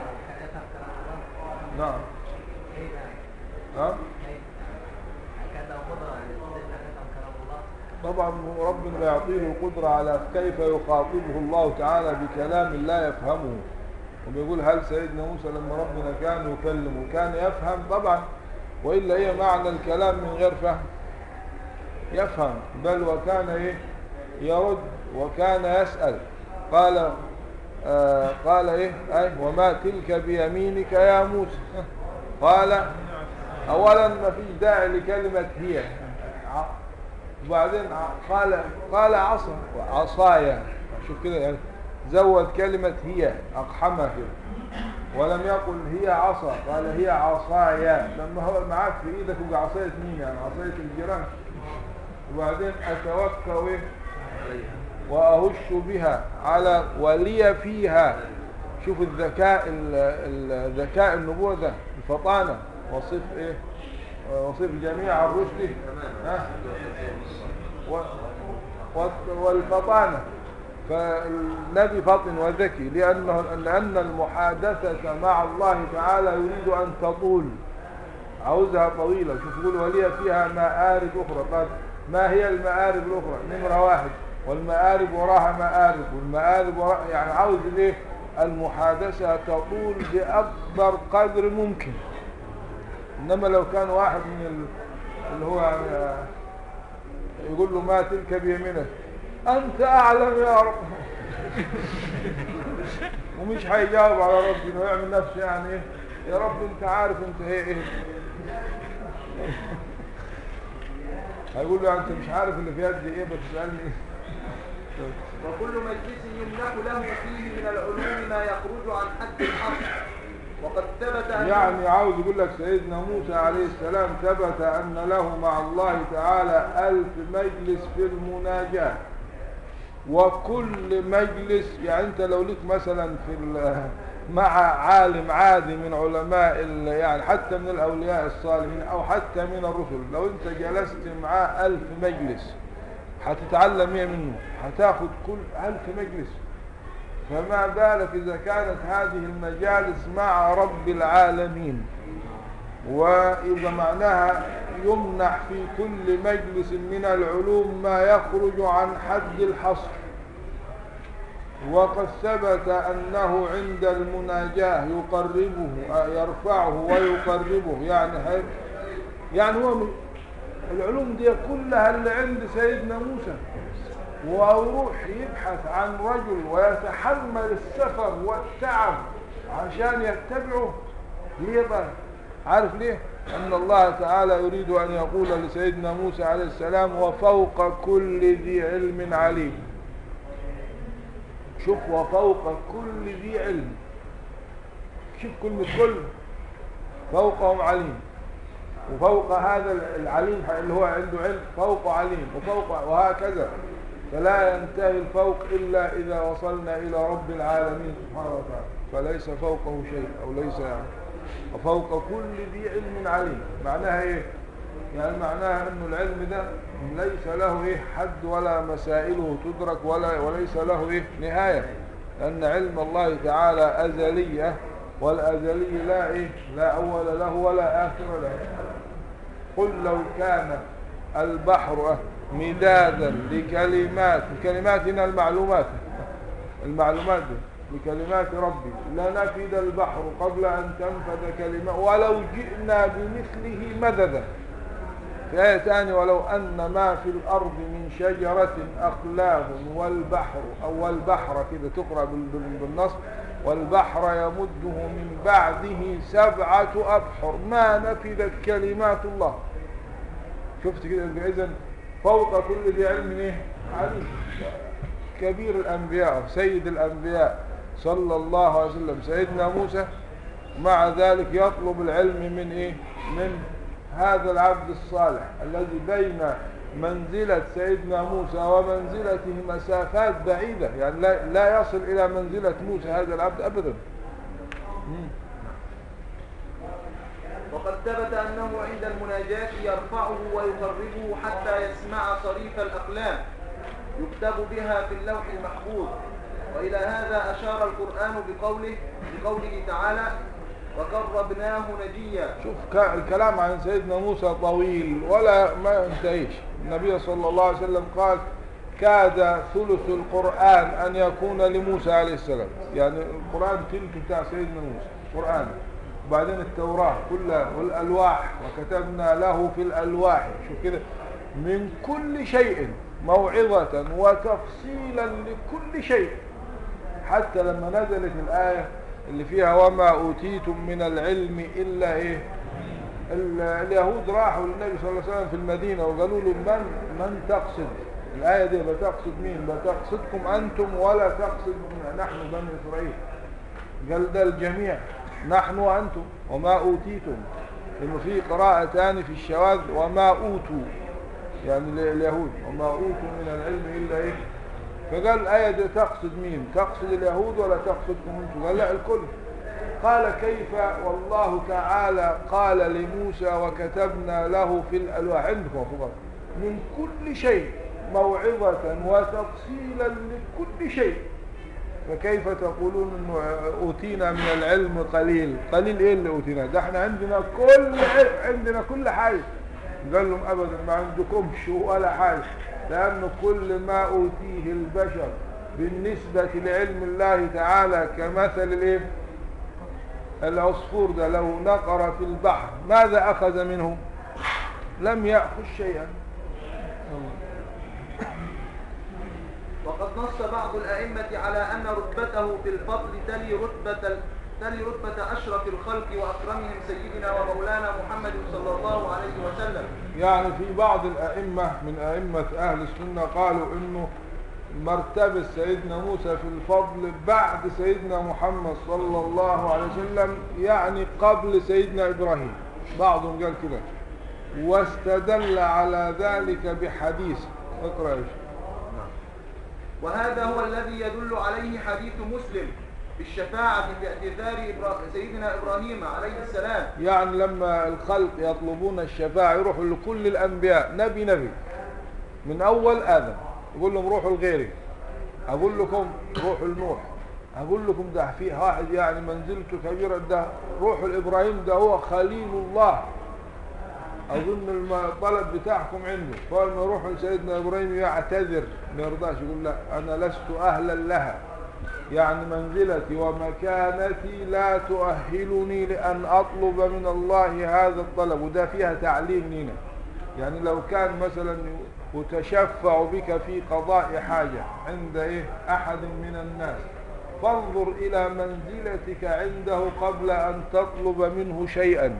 نعم. ها؟ طبعا ربنا يعطيه القدرة على كيف يخاطبه الله تعالى بكلام لا يفهمه. وبيقول هل سيدنا موسى لما ربنا كان يكلم وكان يفهم؟ طبعا، وإلا إيه معنى الكلام من غير فهم؟ يفهم، بل وكان إيه يرد وكان يسأل. قال آه قال إيه أي وما تلك بيمينك يا موسى؟ قال أولا ما فيش داعي لكلمة هي، وبعدين قال قال عصا عصايا، شوف كده يعني زود كلمة هي أقحمها كده، ولم يقل هي عصا، قال هي عصايا. لما هو معاك في إيدك وقع عصاية مين؟ يعني عصاية الجيران. وبعدين أتوكى وأهش بها على ولي فيها. شوف الذكاء، الذكاء النبوة ده، الفطانة، وصف إيه؟ وصف جميع الرشد ها والفطانة. فالنبي فطن وذكي، لأنه لأن المحادثة مع الله تعالى يريد أن تطول، عاوزها طويلة. شوف يقول ولي فيها مآرب أخرى. طيب ما هي المآرب الأخرى؟ نمرة واحد، والمآرب وراها مآرب، والمآرب وراها، يعني عاوز الايه؟ المحادثة تطول بأكبر قدر ممكن. إنما لو كان واحد من اللي هو يعني يقول له ما تلك بيمينك، أنت أعلم يا رب، ومش هيجاوب على ربنا ويعمل نفسه يعني إيه يا رب أنت عارف أنت هي إيه. هيقول له أنت مش عارف اللي في يدي إيه بتسألني. وكل مجلس يمنح له فيه من العلوم ما يخرج عن حد الحصر. وقد ثبت يعني عاوز يقول لك سيدنا موسى عليه السلام ثبت أن له مع الله تعالى ألف مجلس في المناجاة، وكل مجلس يعني أنت لو لك مثلا في مع عالم عادي من علماء يعني حتى من الأولياء الصالحين أو حتى من الرسل، لو أنت جلست معاه ألف مجلس هتتعلم ايه منه؟ هتاخد كل ألف مجلس، فما بالك إذا كانت هذه المجالس مع رب العالمين. وإذا معناها يمنح في كل مجلس من العلوم ما يخرج عن حد الحصر. وقد ثبت أنه عند المناجاة يقربه يرفعه ويقربه، يعني هي يعني هو العلوم دي كلها اللي عند سيدنا موسى، ويروح يبحث عن رجل ويتحمل السفر والتعب عشان يتبعه. ليه بقى؟ عارف ليه؟ أن الله تعالى يريد أن يقول لسيدنا موسى عليه السلام وفوق كل ذي علم عليم. شوف وفوق كل ذي علم، شوف كلمة كل، فوقهم عليم، وفوق هذا العليم اللي هو عنده علم فوق عليم وفوق وهكذا، فلا ينتهي الفوق إلا إذا وصلنا إلى رب العالمين سبحانه وتعالى، فليس فوقه شيء أو ليس يعني. وفوق كل ذي علم عليم معناها إيه؟ يعني معناها أنه العلم ده ليس له إيه حد ولا مسائله تدرك ولا وليس له إيه نهاية، لأن علم الله تعالى أزلية، والأزلي لا إيه لا أول له ولا آخر له. قل لو كان البحر مدادا لكلمات كلماتنا المعلومات المعلومات لكلمات ربي لنفد البحر قبل أن تنفد كلمات ولو جئنا بمثله مددا. في آية ثانية ولو أن ما في الأرض من شجرة أقلام والبحر أو البحر كده تقرأ بالنص والبحر يمده من بعده سبعة أبحر ما نفدت كلمات الله. شفت كده؟ إذن فوق كل ذي علم إيه؟ عليم. كبير الأنبياء سيد الأنبياء صلى الله عليه وسلم سيدنا موسى، مع ذلك يطلب العلم من إيه؟ من هذا العبد الصالح الذي بين منزلة سيدنا موسى ومنزلته مسافات بعيدة، يعني لا, لا يصل إلى منزلة موسى هذا العبد أبدا. مم. وقد ثبت أنه عند المناجاة يرفعه ويقربه حتى يسمع صريف الأقلام يكتب بها في اللوح المحفوظ. وإلى هذا أشار القرآن بقوله بقوله تعالى وقربناه نجيا. شوف الكلام عن سيدنا موسى طويل ولا ما ينتهيش. النبي صلى الله عليه وسلم قال كاد ثلث القرآن أن يكون لموسى عليه السلام، يعني القرآن تلك بتاع سيدنا موسى القرآن، وبعدين التوراة كلها والألواح وكتبنا له في الألواح شوف كده من كل شيء موعظة وتفصيلا لكل شيء، حتى لما نزلت الآية اللي فيها وما أوتيتم من العلم إلا إيه، اليهود راحوا للنبي صلى الله عليه وسلم في المدينة وقالوا له من من تقصد الآية دي، بتقصد مين؟ بتقصدكم أنتم ولا تقصد نحن بني إسرائيل؟ قال ده الجميع، نحن وأنتم وما أوتيتم، لأنه في قراءة تاني في الشواذ وما أوتوا، يعني اليهود وما أوتوا من العلم إلا إيه. فقال الآية دي تقصد مين؟ تقصد اليهود ولا تقصدكم أنتم؟ قال لا الكل. قال كيف والله تعالى قال لموسى وكتبنا له في الألواح عندكم فقط من كل شيء موعظة وتفصيلا لكل شيء، فكيف تقولون انه اوتينا من العلم قليل؟ قليل ايه اللي اوتينا؟ ده احنا عندنا كل عندنا كل حاجة. قال لهم ابدا ما عندكمش ولا حاجة، لأنه كل ما أوتيه البشر بالنسبة لعلم الله تعالى كمثل الايه؟ العصفور ده لو نقر في البحر ماذا أخذ منه؟ لم يأخذ شيئا. وقد نص بعض الأئمة على أن رتبته في الفضل تلي رتبة تلي رتبة أشرف الخلق وأكرمهم سيدنا ومولانا محمد صلى الله عليه وسلم. يعني في بعض الأئمة من أئمة أهل السنة قالوا إنه مرتبة سيدنا موسى في الفضل بعد سيدنا محمد صلى الله عليه وسلم، يعني قبل سيدنا إبراهيم. بعضهم قال كده واستدل على ذلك بحديث. اقرأ ايش. وهذا هو الذي يدل عليه حديث مسلم بالشفاعة في اعتذار سيدنا إبراهيم عليه السلام. يعني لما الخلق يطلبون الشفاعة يروحوا لكل الأنبياء نبي نبي من أول آدم، يقول لهم روحوا لغيري، أقول لكم روحوا لنوح، أقول لكم ده في واحد يعني منزلته كبيرة، ده روحوا لإبراهيم ده هو خليل الله، أظن الطلب بتاعكم عنده. فلما يروحوا لسيدنا إبراهيم يعتذر ما يرضاش، يقول لا أنا لست أهلا لها، يعني منزلتي ومكانتي لا تؤهلني لأن أطلب من الله هذا الطلب. وده فيها تعليم لنا، يعني لو كان مثلا يتشفع بك في قضاء حاجة عند إيه أحد من الناس، فانظر إلى منزلتك عنده قبل أن تطلب منه شيئا.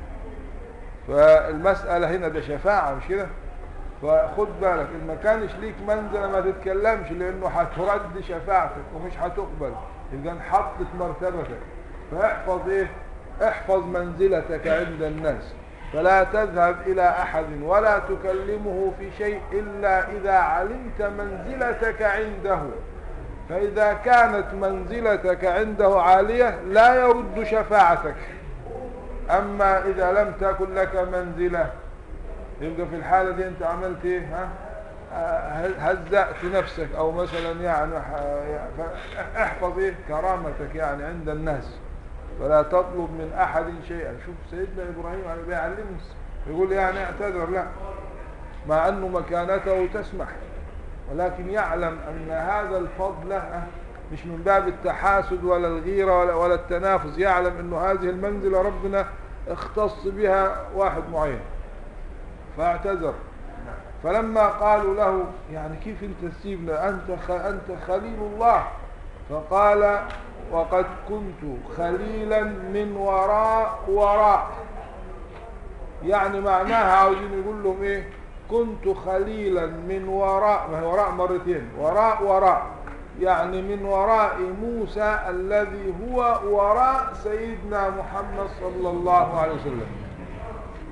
فالمسألة هنا ده شفاعة مش كده؟ فخد بالك إن ما كانش ليك منزلة ما تتكلمش، لأنه هترد شفاعتك ومش هتقبل، يبقى انحطت مرتبتك. فاحفظ إيه؟ احفظ منزلتك عند الناس، فلا تذهب إلى أحد ولا تكلمه في شيء إلا إذا علمت منزلتك عنده. فإذا كانت منزلتك عنده عالية لا يرد شفاعتك، أما إذا لم تكن لك منزلة يبقى في الحالة دي أنت عملت إيه؟ ها؟ هزأت نفسك، أو مثلا يعني احفظ إيه؟ كرامتك يعني عند الناس، فلا تطلب من أحد شيئا. شوف سيدنا إبراهيم يعني بيعلمنا يقول يعني اعتذر، لا، مع أنه مكانته تسمح، ولكن يعلم أن هذا الفضل مش من باب التحاسد ولا الغيرة ولا, ولا التنافس، يعلم أنه هذه المنزلة ربنا اختص بها واحد معين فاعتذر. فلما قالوا له يعني كيف انت تسيبنا، أنت, أنت خليل الله، فقال وقد كنت خليلا من وراء وراء، يعني معناها عاوزين يقول لهم ايه؟ كنت خليلا من وراء، ما هي وراء مرتين، وراء وراء، يعني من وراء موسى الذي هو وراء سيدنا محمد صلى الله عليه وسلم.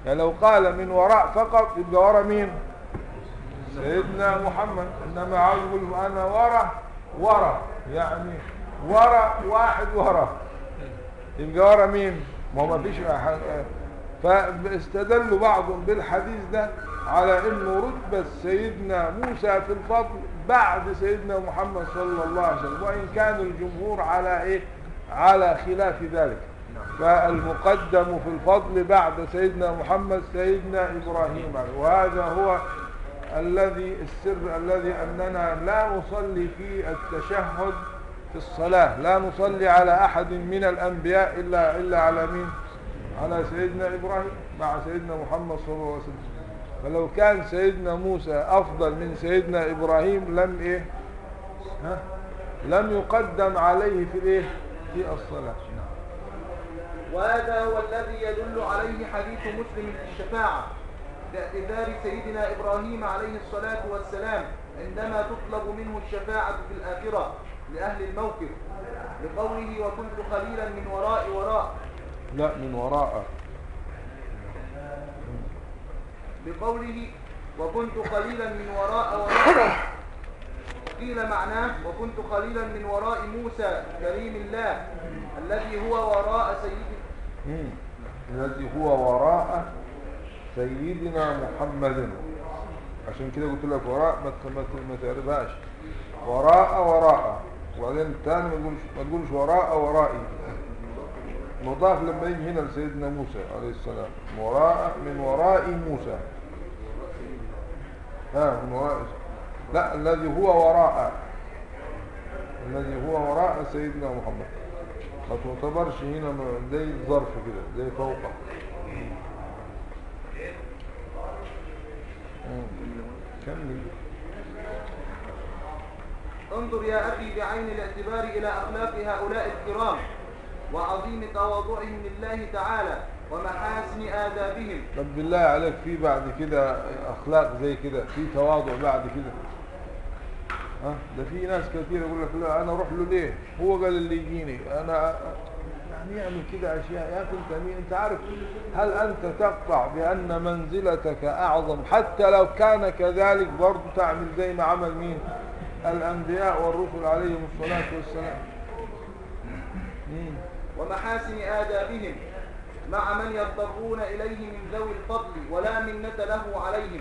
يعني لو قال من وراء فقط يبقى وراء مين؟ سيدنا محمد. إنما عاوز يقول أنا وراء وراء، يعني وراء واحد وراء، يبقى وراء مين؟ ما هو ما فيش. فاستدلوا بعضهم بالحديث ده على انه رتبة سيدنا موسى في الفضل بعد سيدنا محمد صلى الله عليه وسلم، وان كان الجمهور على ايه؟ على خلاف ذلك. فالمقدم في الفضل بعد سيدنا محمد سيدنا ابراهيم، وهذا هو الذي السر الذي اننا لا نصلي في التشهد في الصلاة، لا نصلي على احد من الانبياء الا الا على مين؟ على سيدنا إبراهيم مع سيدنا محمد صلى الله عليه وسلم. فلو كان سيدنا موسى أفضل من سيدنا إبراهيم لم إيه؟ ها؟ لم يقدم عليه في الإيه؟ في الصلاة. وهذا هو الذي يدل عليه حديث مسلم في الشفاعة باعتذار سيدنا إبراهيم عليه الصلاة والسلام عندما تطلب منه الشفاعة في الآخرة لأهل الموقف، لقوله وكنت خليلا من وراء وراء لا من وراء، بقوله وكنت قليلا من وراء وراء. قيل معناه وكنت خليلا من وراء موسى كريم الله الذي هو وراء سيدنا الذي هو وراء سيدنا محمد. عشان كده قلت لك وراء ما تعرفهاش، وراء وراء، وبعدين الثاني ما تقولش ما تقولش وراء ورائي، مضاف لما يجي هنا لسيدنا موسى عليه السلام، وراء من وراء موسى. ها من وراء، لا الذي هو وراء، الذي هو وراء سيدنا محمد. ما تعتبرش هنا زي ظرف كده، زي فوقه. كمل. انظر يا أخي بعين الاعتبار إلى أخلاق هؤلاء الكرام وعظيم تواضعهم لله تعالى ومحاسن آدابهم. طب بالله عليك في بعد كده أخلاق زي كده، في تواضع بعد كده؟ ها ده في ناس كثير يقول لك لا أنا أروح له ليه؟ هو قال اللي يجيني أنا، يعني يعمل كده أشياء. يا أخي أنت مين؟ أنت عارف هل أنت تقطع بأن منزلتك أعظم حتى لو كان كذلك برضو تعمل زي ما عمل مين؟ الأنبياء والرسل عليهم الصلاة والسلام. ومحاسن آدابهم مع من يضطرون إليه من ذوي الفضل ولا منة له عليهم.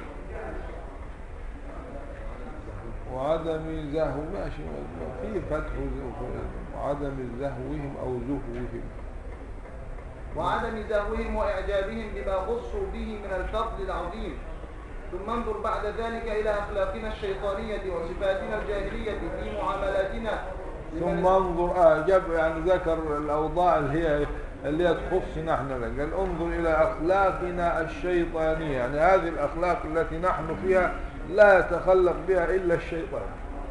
وعدم زهو ماشي في فتح وعدم زهوهم أو زهوهم، وعدم زهوهم وإعجابهم بما خصوا به من الفضل العظيم. ثم انظر بعد ذلك إلى أخلاقنا الشيطانية وصفاتنا الجاهلية في معاملاتنا. ثم انظر آه جاب يعني ذكر الأوضاع اللي هي اللي هي تخصنا احنا، قال انظر إلى أخلاقنا الشيطانية، يعني هذه الأخلاق التي نحن فيها لا يتخلق بها إلا الشيطان.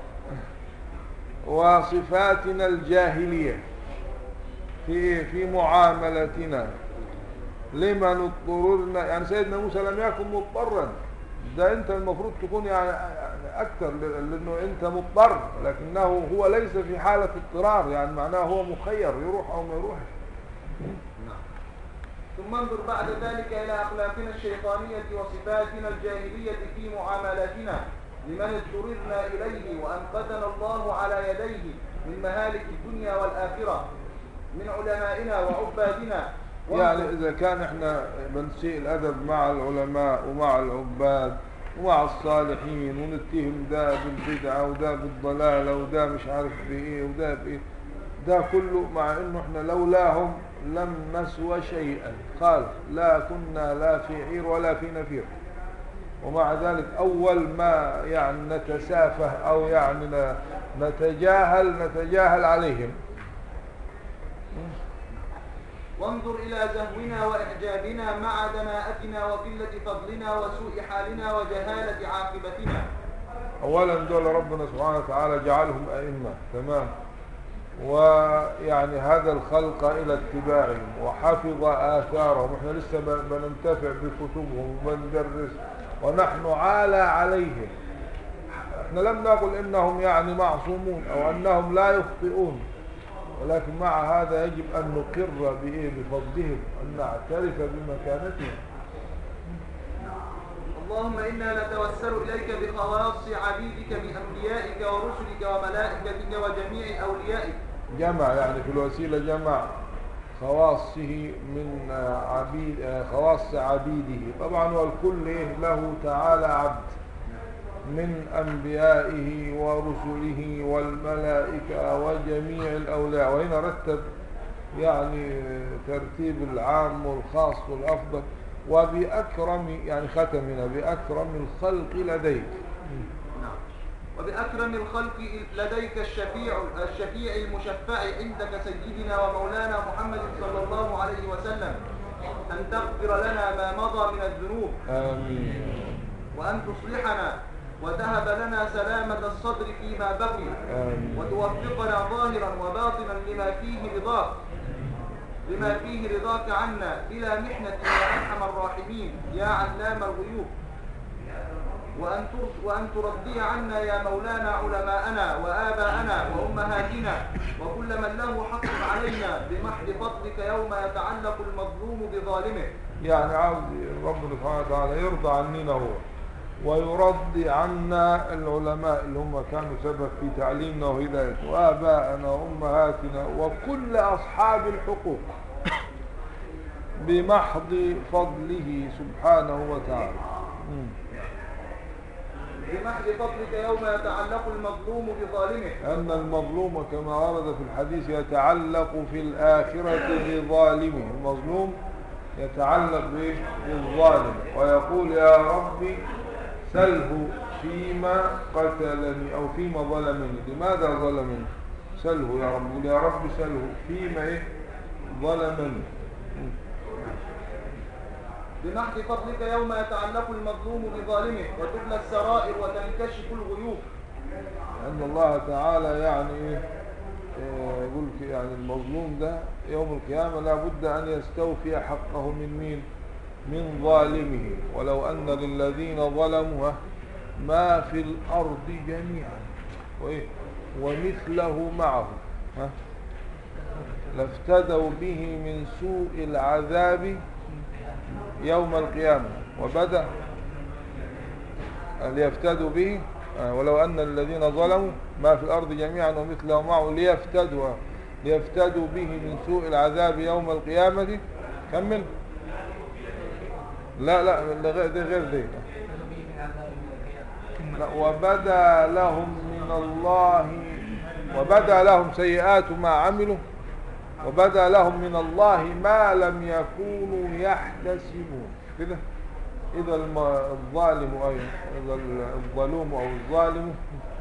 وصفاتنا الجاهلية في في معاملتنا لمن اضطررنا، يعني سيدنا موسى لم يكن مضطرا، ده انت المفروض تكون يعني اكثر لانه انت مضطر، لكنه هو ليس في حالة اضطرار، يعني معناه هو مخير يروح او ما يروحش. ثم انظر بعد ذلك الى اخلاقنا الشيطانية وصفاتنا الجاهلية في معاملاتنا لمن اضطررنا اليه وانقذنا الله على يديه من مهالك الدنيا والاخرة من علمائنا وعبادنا. يعني إذا كان إحنا بنسيء الأدب مع العلماء ومع العباد ومع الصالحين ونتهم ده بالبدعة وده بالضلالة وده مش عارف بإيه وده بإيه، ده كله مع إنه إحنا لولاهم لم نسوى شيئا. قال لا كنا لا في عير ولا في نفير، ومع ذلك أول ما يعني نتسافه أو يعني نتجاهل نتجاهل عليهم. وانظر إلى زهونا وإعجابنا مع دناءتنا وقلة فضلنا وسوء حالنا وجهالة عاقبتنا. أولا دول ربنا سبحانه وتعالى جعلهم أئمة، تمام، ويعني هذا الخلق إلى اتباعهم وحفظ آثارهم. احنا لسه بننتفع بكتبهم وبندرس ونحن عالى عليهم. احنا لم نقل إنهم يعني معصومون أو أنهم لا يخطئون، ولكن مع هذا يجب أن نقر بإيه؟ بفضلهم، أن نعترف بمكانتهم. اللهم إنا نتوسل إليك بخواص عبيدك من أنبيائك ورسلك وملائكتك وجميع أوليائك. جمع يعني في الوسيلة جمع خواصه من عبيد خواص عبيده، طبعا والكل له تعالى عبد من أنبيائه ورسله والملائكة وجميع الأولياء. وهنا رتب يعني ترتيب العام والخاص والأفضل. وبأكرم يعني ختمنا بأكرم الخلق لديك. وبأكرم الخلق لديك الشفيع الشفيع المشفع عندك سيدنا ومولانا محمد صلى الله عليه وسلم أن تغفر لنا ما مضى من الذنوب. آمين. وأن تصلحنا وتهب لنا سلامة الصدر فيما بقي. آمين. وتوفقنا ظاهرا وباطنا لما فيه رضاك لما فيه رضاك عنا بلا محنة يا أرحم الراحمين يا علام الغيوب. وأن وأن ترضي عنا يا مولانا علماءنا وآباءنا وأمهاتنا وكل من له حق علينا بمحض فضلك يوم يتعلق المظلوم بظالمه. يعني عاوز ربنا سبحانه وتعالى يرضى عننا هو ويرضي عنا العلماء اللي هم كانوا سبب في تعليمنا وهدايتنا وآباءنا وأمهاتنا وكل أصحاب الحقوق بمحض فضله سبحانه وتعالى. بمحض فضلك يوم يتعلق المظلوم بظالمه. أن المظلوم كما ورد في الحديث يتعلق في الآخرة بظالمه. المظلوم يتعلق بالظالم ويقول يا ربي سله فيما قتلني أو فيما ظلمني. لماذا ظلمني؟ سله يا رب. يا رب سله فيما إيه؟ ظلمني. بمحض فضلك يوم يتعلق المظلوم بظالمه وتبلى السرائر وتنكشف الغيوب. أن الله تعالى يعني إيه يقول يعني المظلوم ده يوم القيامة لا بد أن يستوفي حقه من مين؟ من ظالمه. ولو أن للذين ظلموا ما في الأرض جميعا وإيه؟ ومثله معه ها؟ لافتدوا به من سوء العذاب يوم القيامة. وبدأ ليفتدوا به ولو أن الذين ظلموا ما في الأرض جميعا ومثله معه ليفتدوا ليفتدوا به من سوء العذاب يوم القيامة. كمل. لا لا ده غير دي. وبدا لهم من الله وبدا لهم سيئات ما عملوا وبدا لهم من الله ما لم يكونوا يحتسبون. كده إذا الظالم أو إذا الظلوم أو الظالم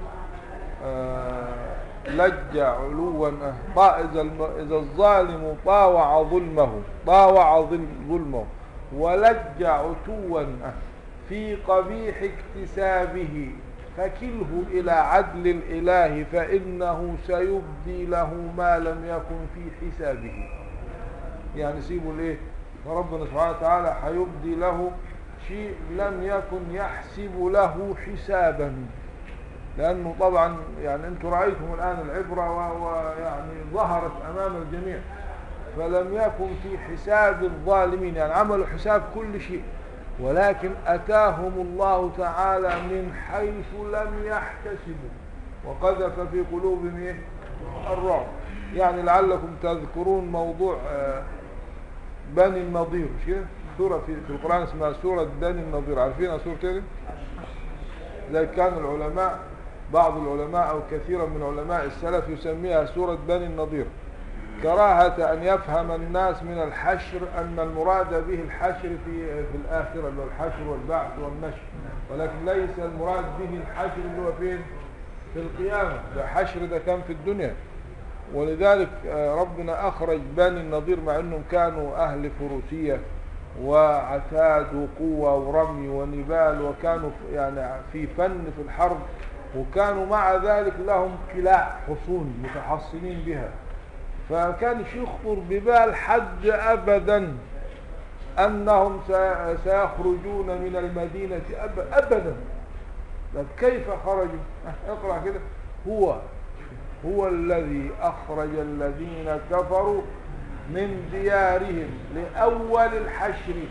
آه لج علوا إذا الظالم طاوع ظلمه طاوع ظلمه ولج عتوا في قبيح اكتسابه فكله إلى عدل الإله فإنه سيبدي له ما لم يكن في حسابه. يعني سيبوا ليه؟ فربنا سبحانه وتعالى حيبدي له شيء لم يكن يحسب له حسابا. لأنه طبعا يعني أنتم رأيتم الآن العبرة ويعني ظهرت أمام الجميع. فلم يكن في حساب الظالمين يعني عملوا حساب كل شيء ولكن أتاهم الله تعالى من حيث لم يحتسبوا وقذف في قلوبهم الرعب. يعني لعلكم تذكرون موضوع بني النضير. سورة في, في القرآن اسمها سورة بني النضير. عارفينها سورة ايه؟ زي كان العلماء بعض العلماء أو كثيرا من علماء السلف يسميها سورة بني النضير كراهة أن يفهم الناس من الحشر أن المراد به الحشر في في الآخرة اللي هو الحشر والبعث والنشر ولكن ليس المراد به الحشر اللي هو فين؟ في القيامة. ده حشر ده كان في الدنيا. ولذلك ربنا أخرج بني النضير مع أنهم كانوا أهل فروسية وعتاد وقوة ورمي ونبال وكانوا يعني في فن في الحرب وكانوا مع ذلك لهم قلاع حصون متحصنين بها. فكان يخطر ببال حد أبدا أنهم سيخرجون من المدينة أبدا. كيف خرجوا؟ اقرأ كده. هو هو الذي أخرج الذين كفروا من ديارهم لأول الحشر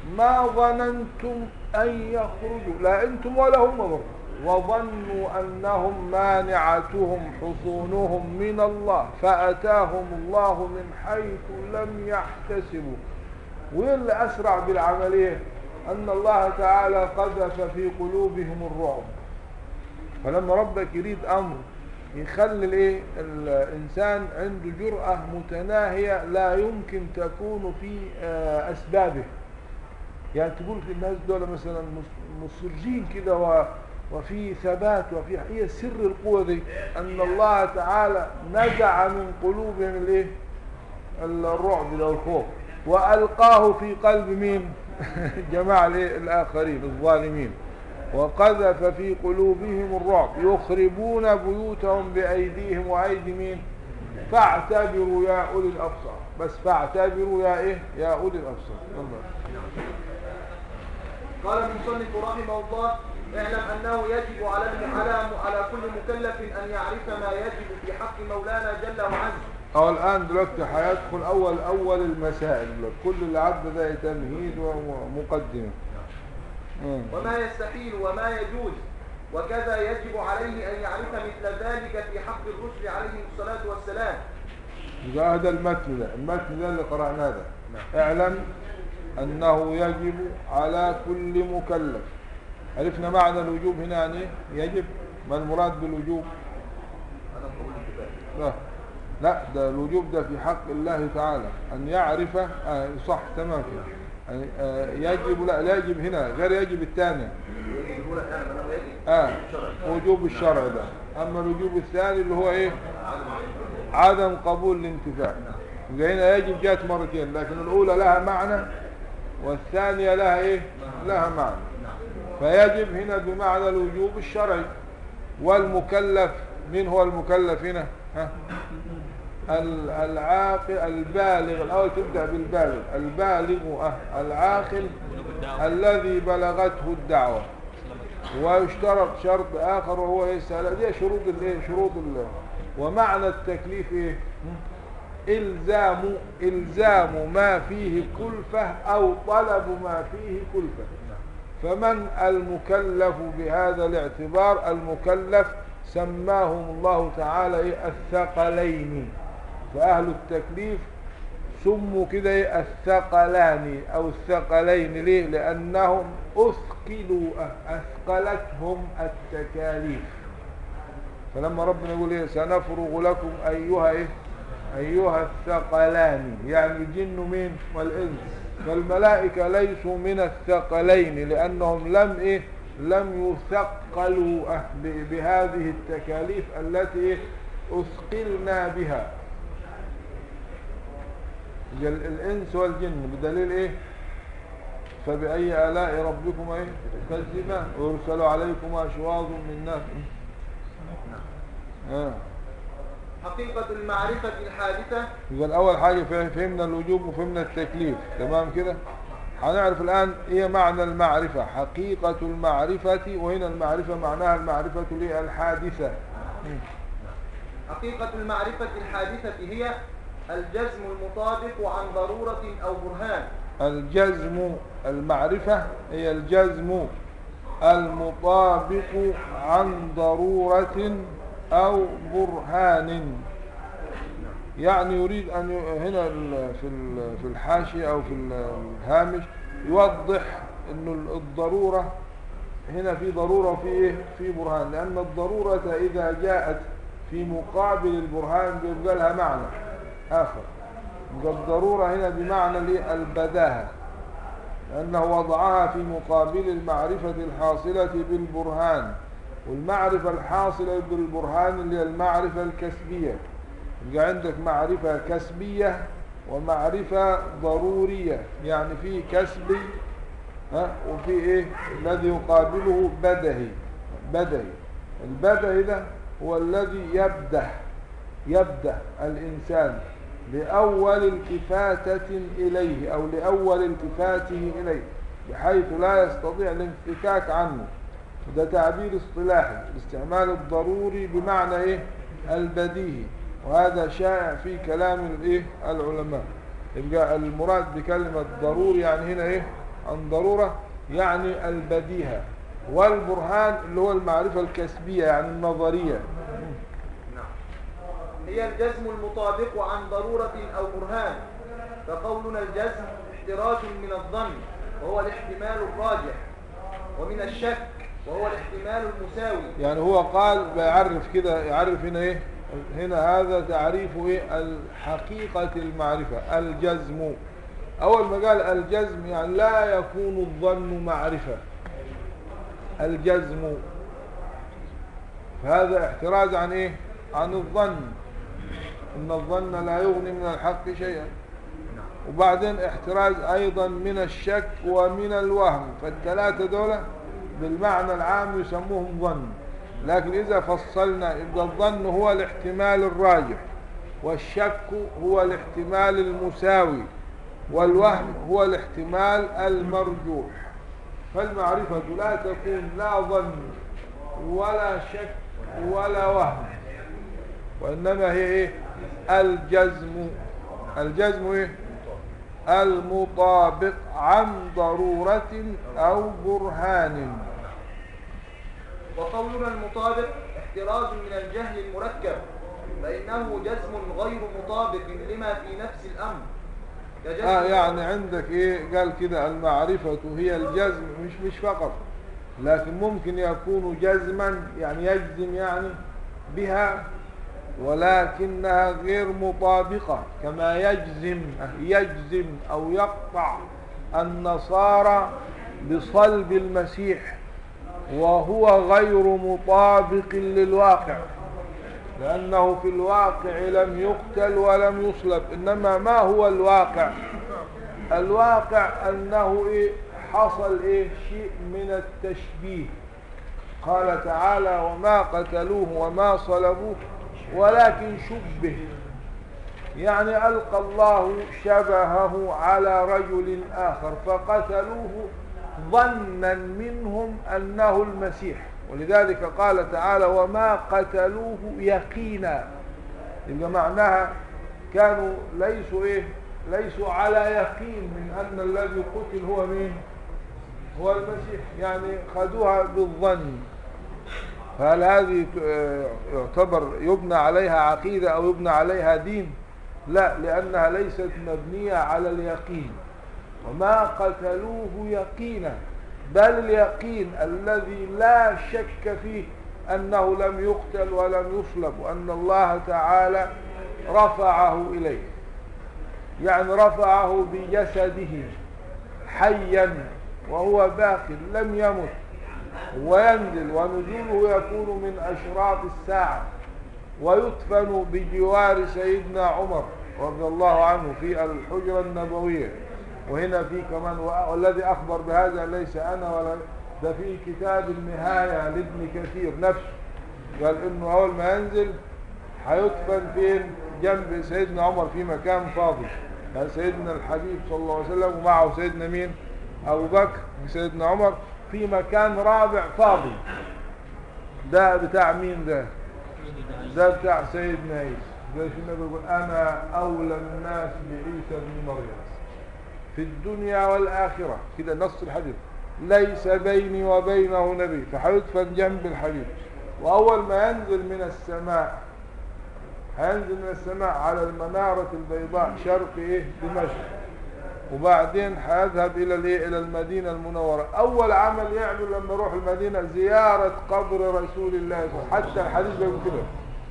ما ظننتم أن يخرجوا، لا أنتم ولا هم برضه، وظنوا أنهم مانعتهم حصونهم من الله فأتاهم الله من حيث لم يحتسبوا. واللي أسرع بالعملية أن الله تعالى قذف في قلوبهم الرعب. فلما ربك يريد أمر يخلي الايه الإنسان عنده جرأة متناهية لا يمكن تكون في أسبابه. يعني تقول في الناس دول مثلا مصرجين كده و وفي ثبات وفي هي سر القوة دي أن الله تعالى نزع من قلوبهم الايه الرعب ده والخوف وألقاه في قلب مين؟ جماعة الآخرين الظالمين. وقذف في قلوبهم الرعب يخربون بيوتهم بأيديهم وأيدي مين؟ فاعتبروا يا أولي الأبصار. بس فاعتبروا يا إيه؟ يا أولي الأبصار. الله. قال المصنف رحمه الله: اعلم أنه يجب على على على كل مكلف أن يعرف ما يجب في حق مولانا جل وعز. أو الآن دلوقتي هيدخل أول أول المسائل، كل اللي عدى ده تمهيد ومقدمة. وما يستحيل وما يجوز، وكذا يجب عليه أن يعرف مثل ذلك في حق الرسل عليهم الصلاة والسلام. إذا هذا المتن ده المتن ده اللي قرأناه ده اعلم أنه يجب على كل مكلف. عرفنا معنى الوجوب هنا يعني يجب. ما المراد بالوجوب؟ لا لا ده الوجوب ده في حق الله تعالى أن يعرف. آه صح تمام كده. يعني آه يجب لا لا يجب هنا غير يجب الثاني. آه وجوب الشرع ده. أما الوجوب الثاني اللي هو إيه؟ عدم قبول الانتفاع. هنا يجب جاءت مرتين، لكن الأولى لها معنى والثانية لها إيه؟ لها معنى. فيجب هنا بمعنى الوجوب الشرعي. والمكلف من هو المكلف هنا؟ ها؟ العاقل البالغ. الأول تبدأ بالبالغ. البالغ أه العاقل الذي بلغته الدعوة. ويشترط شرط آخر وهو يسأل. دي شروط الايه؟ شروط الله. ومعنى التكليف ايه؟ إلزام إلزام ما فيه كلفة أو طلب ما فيه كلفة. فمن المكلف بهذا الاعتبار؟ المكلف سماهم الله تعالى إيه؟ الثقلين. فأهل التكليف سموا كده إيه؟ الثقلان أو الثقلين. ليه؟ لأنهم أثقلوا أثقلتهم التكاليف. فلما ربنا يقول إيه؟ سنفرغ لكم أيها إيه؟ أيها الثقلان، يعني الجن مين؟ والإنس. فالملائكة ليسوا من الثقلين لأنهم لم إيه؟ لم يثقلوا بهذه التكاليف التي أثقلنا بها. الإنس والجن بدليل إيه؟ فبأي آلاء ربكم إيه؟ تكذبان ويرسل عليكم أشواظ من نار. آه. حقيقة المعرفة الحادثة. إذا الأول حاجة فهمنا الوجوب وفهمنا التكليف، تمام كده؟ هنعرف الآن إيه معنى المعرفة. حقيقة المعرفة، وهنا المعرفة معناها المعرفة الحادثة. حقيقة المعرفة الحادثة هي الجزم المطابق عن ضرورة أو برهان. الجزم المعرفة هي الجزم المطابق عن ضرورة أو برهان. يعني يريد أن هنا في في الحاشية أو في الهامش يوضح أن الضرورة هنا في ضرورة وفي إيه؟ في برهان. لأن الضرورة إذا جاءت في مقابل البرهان بيبقى لها معنى آخر. الضرورة هنا بمعنى البداهة، لأنه وضعها في مقابل المعرفة الحاصلة بالبرهان. والمعرفة الحاصلة بالبرهان اللي هي المعرفة الكسبية. يبقى عندك معرفة كسبية ومعرفة ضرورية، يعني في كسبي ها وفي ايه الذي يقابله بدهي. بدهي البدهي ده هو الذي يبدأ يبدأ الإنسان لأول التفاتة إليه أو لأول التفاته إليه بحيث لا يستطيع الانفكاك عنه. ده تعبير اصطلاحي، الاستعمال الضروري بمعنى ايه؟ البديهي. وهذا شائع في كلام الايه؟ العلماء. يبقى المراد بكلمة ضروري يعني هنا ايه؟ عن ضرورة يعني البديهة، والبرهان اللي هو المعرفة الكسبية يعني النظرية. هي الجزم المطابق عن ضرورة أو برهان، فقولنا الجزم احتراز من الظن وهو الاحتمال الراجح، ومن الشك وهو الاحتمال المساوي. يعني هو قال بيعرف كده، يعرف هنا ايه، هنا هذا تعريف ايه الحقيقة المعرفة الجزم. اول ما قال الجزم يعني لا يكون الظن معرفة، الجزم، فهذا احتراز عن ايه، عن الظن، ان الظن لا يغني من الحق شيئا. وبعدين احتراز ايضا من الشك ومن الوهم، فالثلاثة دول بالمعنى العام يسموهم ظن، لكن اذا فصلنا يبقى الظن هو الاحتمال الراجح، والشك هو الاحتمال المساوي، والوهم هو الاحتمال المرجوح. فالمعرفة لا تكون لا ظن ولا شك ولا وهم، وإنما هي إيه؟ الجزم. الجزم إيه؟ المطابق عن ضرورة أو برهان. وقولنا المطابق احتراز من الجهل المركب، فإنه جزم غير مطابق لما في نفس الأمر. آه يعني عندك إيه قال كده المعرفة هي الجزم، مش مش فقط، لكن ممكن يكون جزما يعني يجزم يعني بها، ولكنها غير مطابقة، كما يجزم يجزم أو يقطع النصارى بصلب المسيح، وهو غير مطابق للواقع، لأنه في الواقع لم يقتل ولم يصلب. إنما ما هو الواقع؟ الواقع أنه إيه حصل إيه شيء من التشبيه. قال تعالى وما قتلوه وما صلبوه ولكن شبه، يعني ألقى الله شبهه على رجل آخر فقتلوه ظنا منهم أنه المسيح، ولذلك قال تعالى وما قتلوه يقينا. يبقى معناها كانوا ليسوا إيه ليسوا على يقين من أن الذي قتل هو مين؟ هو المسيح، يعني خذوها بالظن. فهل هذه يعتبر يبنى عليها عقيدة أو يبنى عليها دين؟ لا، لأنها ليست مبنية على اليقين. وما قتلوه يقينا، بل اليقين الذي لا شك فيه أنه لم يقتل ولم يصلب، وأن الله تعالى رفعه إليه، يعني رفعه بجسده حيا وهو باق لم يمت، وينزل ونزوله يكون من أشراط الساعة، ويدفن بجوار سيدنا عمر رضي الله عنه في الحجرة النبوية. وهنا في كمان والذي أخبر بهذا ليس أنا ولا ده في كتاب النهاية لابن كثير نفسه، قال إنه أول ما ينزل هيدفن فين؟ جنب سيدنا عمر في مكان فاضي. يعني سيدنا الحبيب صلى الله عليه وسلم ومعه سيدنا مين؟ أبو بكر وسيدنا عمر في مكان رابع فاضي. ده بتاع مين ده؟ ده بتاع سيدنا عيسى. ده النبي يقول أنا أولى الناس بعيسى بن مريم في الدنيا والآخرة، كده نص الحديث، ليس بيني وبينه نبي، فحيدفن جنب الحبيب. وأول ما ينزل من السماء هينزل من السماء على المنارة البيضاء شرق إيه دمشق، وبعدين هيذهب إلى الإيه إلى المدينة المنورة. أول عمل يعمل لما يروح المدينة زيارة قبر رسول الله، حتى الحديث بيقول كده،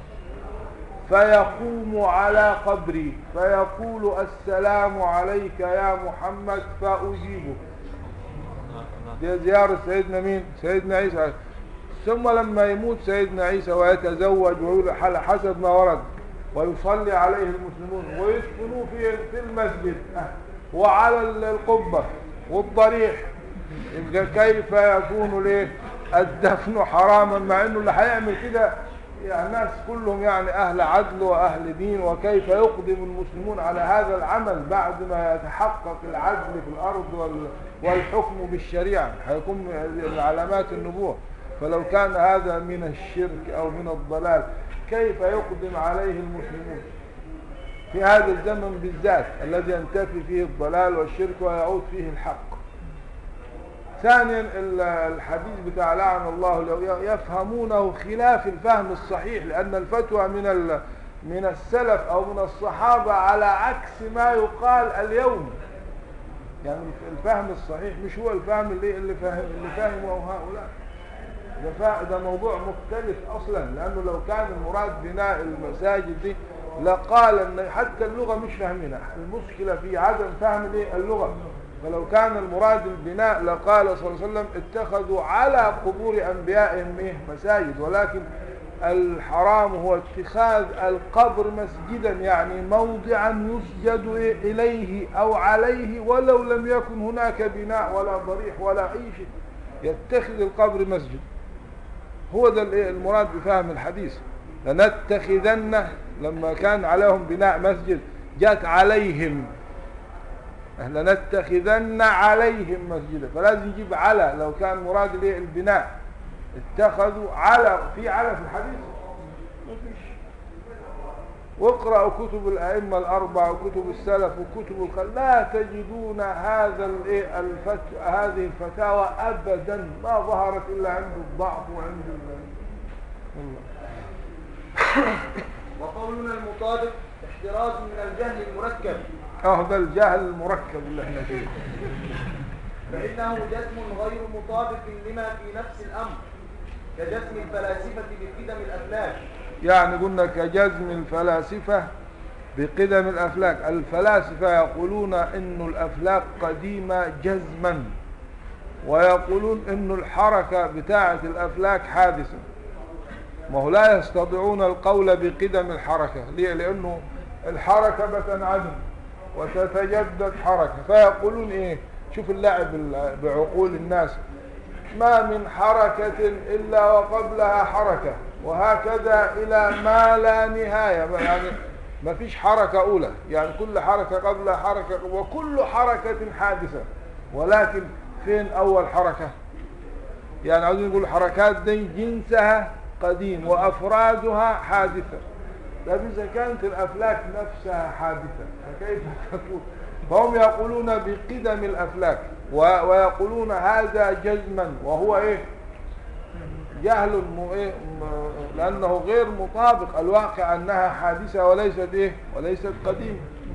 فيقوم على قبري فيقول السلام عليك يا محمد فأجيبه. دي زيارة سيدنا مين؟ سيدنا عيسى. ثم لما يموت سيدنا عيسى ويتزوج ويقول حسب ما ورد ويصلي عليه المسلمون ويدفنوه في في المسجد وعلى القبة والضريح، يبقى كيف يكون ليه الدفن حراما، مع انه اللي هيعمل كده يعني الناس كلهم يعني اهل عدل واهل دين، وكيف يقدم المسلمون على هذا العمل بعد ما يتحقق العدل في الارض والحكم بالشريعة، هيكون من علامات النبوة. فلو كان هذا من الشرك او من الضلال كيف يقدم عليه المسلمون في هذا الزمن بالذات الذي ينتفي فيه الضلال والشرك ويعود فيه الحق؟ ثانيا الحديث بتاع لعن الله لو يفهمونه خلاف الفهم الصحيح، لأن الفتوى من من السلف أو من الصحابة على عكس ما يقال اليوم. يعني الفهم الصحيح مش هو الفهم اللي اللي فاهم اللي فاهمه هؤلاء. ده ده موضوع مختلف أصلا، لأنه لو كان المراد بناء المساجد دي لقال ان حتى اللغة مش فاهمينها، المشكلة في عدم فهم اللغة. فلو كان المراد البناء لقال صلى الله عليه وسلم اتخذوا على قبور أنبيائهم إيه مساجد، ولكن الحرام هو اتخاذ القبر مسجدا، يعني موضعا يسجد إليه أو عليه ولو لم يكن هناك بناء ولا ضريح ولا أي شيء، يتخذ القبر مسجد. هو ده المراد بفهم الحديث. لنتخذن لما كان عليهم بناء مسجد جاءت عليهم، لنتخذن عليهم مسجدا، فلازم يجيب على. لو كان مراد ليه البناء اتخذوا على، في على في الحديث ما فيش. واقرأوا كتب الأئمة الأربعة وكتب السلف وكتب الخلف لا تجدون هذا الفت... هذه الفتاوى أبدا، ما ظهرت إلا عند الضعف وعند الله. وقولنا المطابق احتراز من الجهل المركب. اه ده الجهل المركب اللي احنا فيه. فإنه جزم غير مطابق لما في نفس الأمر، كجزم الفلاسفة بقدم الأفلاك. يعني قلنا كجزم الفلاسفة بقدم الأفلاك. الفلاسفة يقولون إن الأفلاك قديمة جزما، ويقولون إن الحركة بتاعة الأفلاك حادثة. ما هو لا يستطيعون القول بقدم الحركة. ليه؟ لأنه الحركة بتنعدم وتتجدد حركة، فيقولون إيه؟ شوف اللعب بعقول الناس، ما من حركة إلا وقبلها حركة، وهكذا إلى ما لا نهاية. يعني ما فيش حركة أولى، يعني كل حركة قبلها حركة، وكل حركة حادثة. ولكن فين أول حركة؟ يعني عاوزين نقول الحركات دي جنسها قديم وأفرادها حادثة. طيب إذا كانت الأفلاك نفسها حادثة فكيف تكون؟ فهم يقولون بقدم الأفلاك ويقولون هذا جزما، وهو إيه؟ جهل م... إيه؟ م... لأنه غير مطابق. الواقع أنها حادثة وليست إيه؟ وليست قديمة.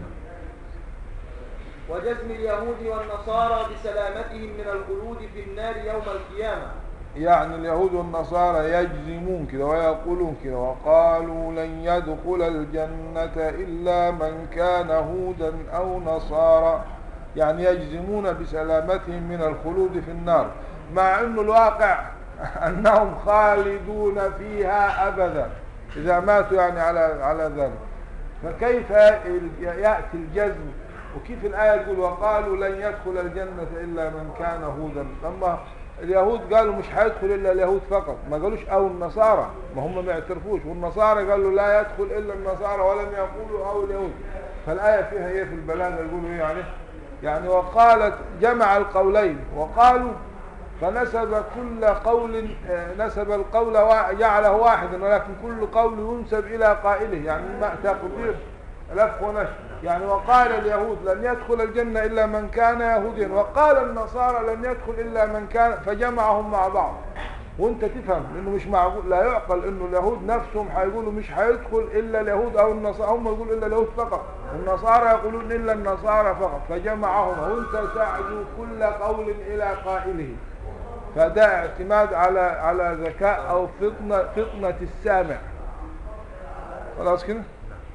وجزم اليهود والنصارى بسلامتهم من الخلود في النار يوم القيامة. يعني اليهود والنصارى يجزمون كده ويقولون كده، وقالوا لن يدخل الجنة إلا من كان هودا أو نصارى، يعني يجزمون بسلامتهم من الخلود في النار، مع أن الواقع أنهم خالدون فيها أبدا إذا ماتوا يعني على على ذلك. فكيف يأتي الجزم؟ وكيف الآية تقول وقالوا لن يدخل الجنة إلا من كان هودا؟ لما اليهود قالوا مش هيدخل إلا اليهود فقط، ما قالوش أو النصارى، ما هم ما يعترفوش. والنصارى قالوا لا يدخل إلا النصارى ولم يقولوا أو اليهود. فالآية فيها إيه في البلاغة؟ يقولوا إيه يعني؟ يعني وقالت جمع القولين وقالوا، فنسب كل قول، نسب القول جعله واحدا، ولكن كل قول ينسب إلى قائله، يعني ما تقدير لف ونشر. يعني وقال اليهود لن يدخل الجنة إلا من كان يهوديا، وقال النصارى لن يدخل إلا من كان، فجمعهم مع بعض. وانت تفهم لأنه مش معقول، لا يعقل انه اليهود نفسهم هيقولوا مش هيدخل إلا اليهود أو النصارى، هم يقولوا إلا اليهود فقط، النصارى يقولون إلا النصارى فقط، فجمعهم. وانت تعزو كل قول إلى قائله. فده اعتماد على على ذكاء أو فطنة فطنة السامع. خلاص كده؟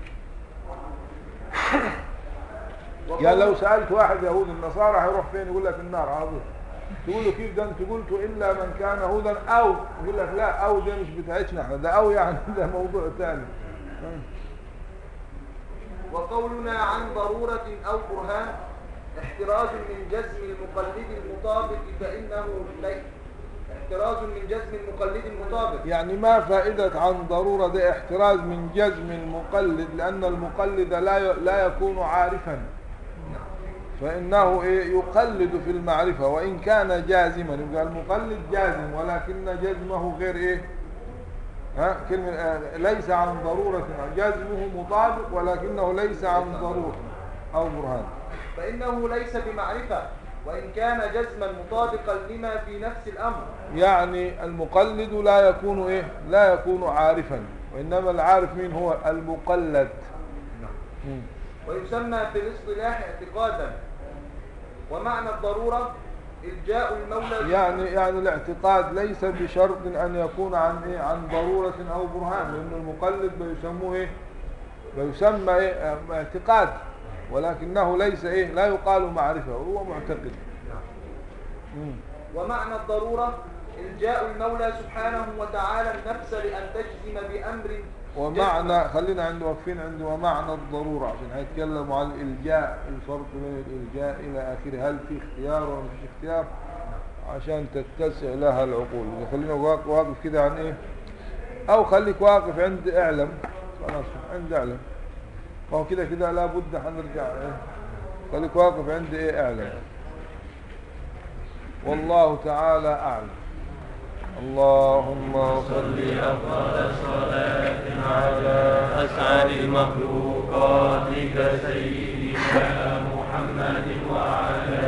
يعني لو سألت واحد يهود النصارى هيروح فين؟ يقول لك النار على طول. تقول له كيف ده؟ انت قلت إلا من كان هودا أو، يقول لك لا أو ده مش بتاعتنا احنا، ده أو يعني ده موضوع ثاني. وقولنا عن ضرورة أو برهان احتراز من جزم المقلد المطابق، فإنه ليس احتراز من جزم المقلد المطابق. يعني ما فائدة عن ضرورة؟ ده احتراز من جزم المقلد، لأن المقلد لا لا يكون عارفا، فإنه يقلد في المعرفة وإن كان جازما. يبقى المقلد جازم ولكن جزمه غير إيه؟ ها كلمة ليس عن ضرورة، جزمه مطابق ولكنه ليس عن ضرورة أو برهان. فإنه ليس بمعرفة وإن كان جزما مطابقا لما في نفس الأمر. يعني المقلد لا يكون إيه لا يكون عارفا، وإنما العارف مين هو؟ المقلد. مم. ويسمى في الاصطلاح اعتقادا. ومعنى الضرورة إلجاء المولى. يعني يعني الاعتقاد ليس بشرط أن يكون عن إيه عن ضرورة أو برهان، لأن المقلد بيسموه إيه بيسمى إيه اعتقاد، ولكنه ليس إيه لا يقال معرفة، هو معتقد. مم. ومعنى الضرورة إلجاء المولى سبحانه وتعالى النفس لأن تجزم بأمر. ومعنى خلينا عند واقفين عند ومعنى الضرورة عشان هيتكلموا عن الإلجاء، الفرق بين الإلجاء إلى آخره، هل في اختيار ولا مش اختيار، عشان تتسع لها العقول. خلينا واقف كده عن إيه، أو خليك واقف عند اعلم، خلاص عند اعلم، فهو كده كده لا بد هنرجع إيه، خليك واقف عند إيه اعلم. والله تعالى أعلم. اللهم صل أفضل صلاة على أسعد مخلوقاتك سيدنا محمد وعلى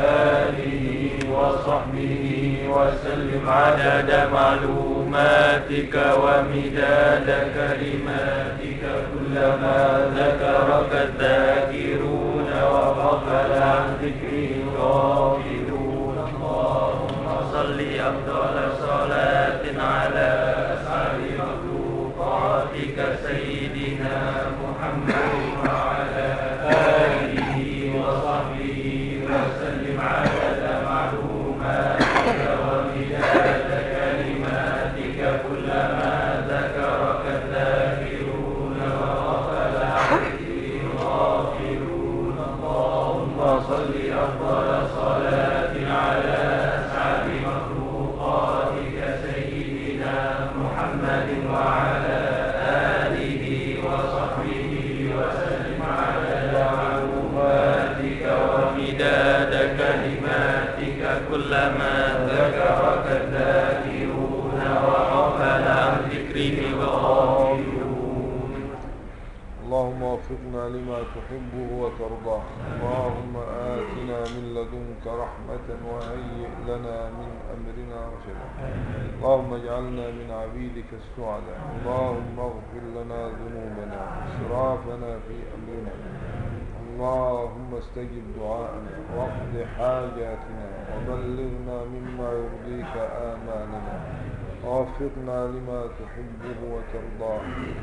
آله وصحبه وسلم عدد معلوماتك ومداد كلماتك كلما ذكرك الذاكرون وغفل عن ذكره الغافلون. اللهم صل أفضل صلاة على أسعد مخلوقاتك سيدنا محمد وعلى آله وصحبه وسلم عدد معلوماتك ومداد كلماتك كلما ذكرك الذاكرون وغفل عن ذكره الغافلون. اللهم صل أفضل صلاة على أسعد مخلوقاتك سيدنا محمد وعلى آله وصحبه وسلم عدد معلوماتك ومداد كلماتك كلما ذكرك الذاكرون وغفل عن ذكره الغافلون. اللهم وفقنا لما تحبه وترضاه. اللهم آتنا من لدنك رحمة وهيئ لنا من أمرنا رشدا. اللهم اجعلنا من عبيدك السعداء. اللهم اغفر لنا ذنوبنا وإسرافنا في أمرنا. اللهم استجب دعاءنا واقض حاجاتنا وبلغنا مما يرضيك آمالنا، ووفقنا لما تحبه وترضاه.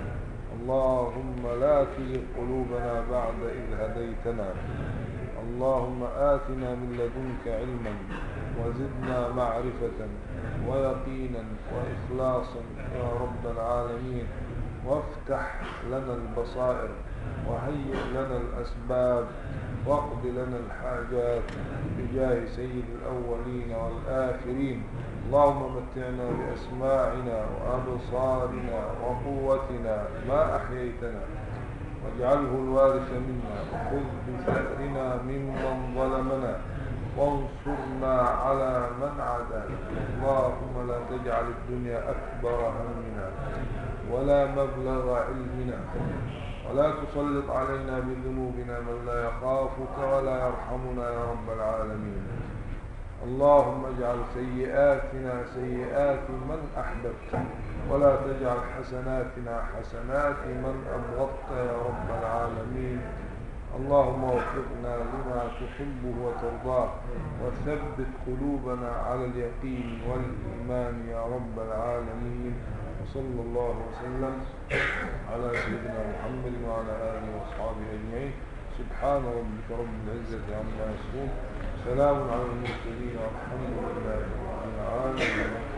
اللهم لا تزغ قلوبنا بعد إذ هديتنا. اللهم آتنا من لدنك علما وزدنا معرفة ويقينا وإخلاصا يا رب العالمين، وافتح لنا البصائر وهيئ لنا الأسباب واقض لنا الحاجات بجاه سيد الأولين والآخرين. اللهم متعنا بأسماعنا وأبصارنا وقوتنا ما أحييتنا، واجعله الوارث منا، وخذ بثأرنا ممن ظلمنا، وانصرنا على من عادانا. اللهم لا تجعل الدنيا أكبر همنا ولا مبلغ علمنا، ولا تسلط علينا بذنوبنا من لا يخافك ولا يرحمنا يا رب العالمين. اللهم اجعل سيئاتنا سيئات من أحببت، ولا تجعل حسناتنا حسنات من أبغضت يا رب العالمين. اللهم وفقنا لما تحبه وترضاه، وثبت قلوبنا على اليقين والإيمان يا رب العالمين. وصلى الله وسلم على سيدنا محمد وعلى آله وأصحابه أجمعين. سبحان ربك رب العزة عما يصفون، سلام على المرسلين والحمد لله رب العالمين.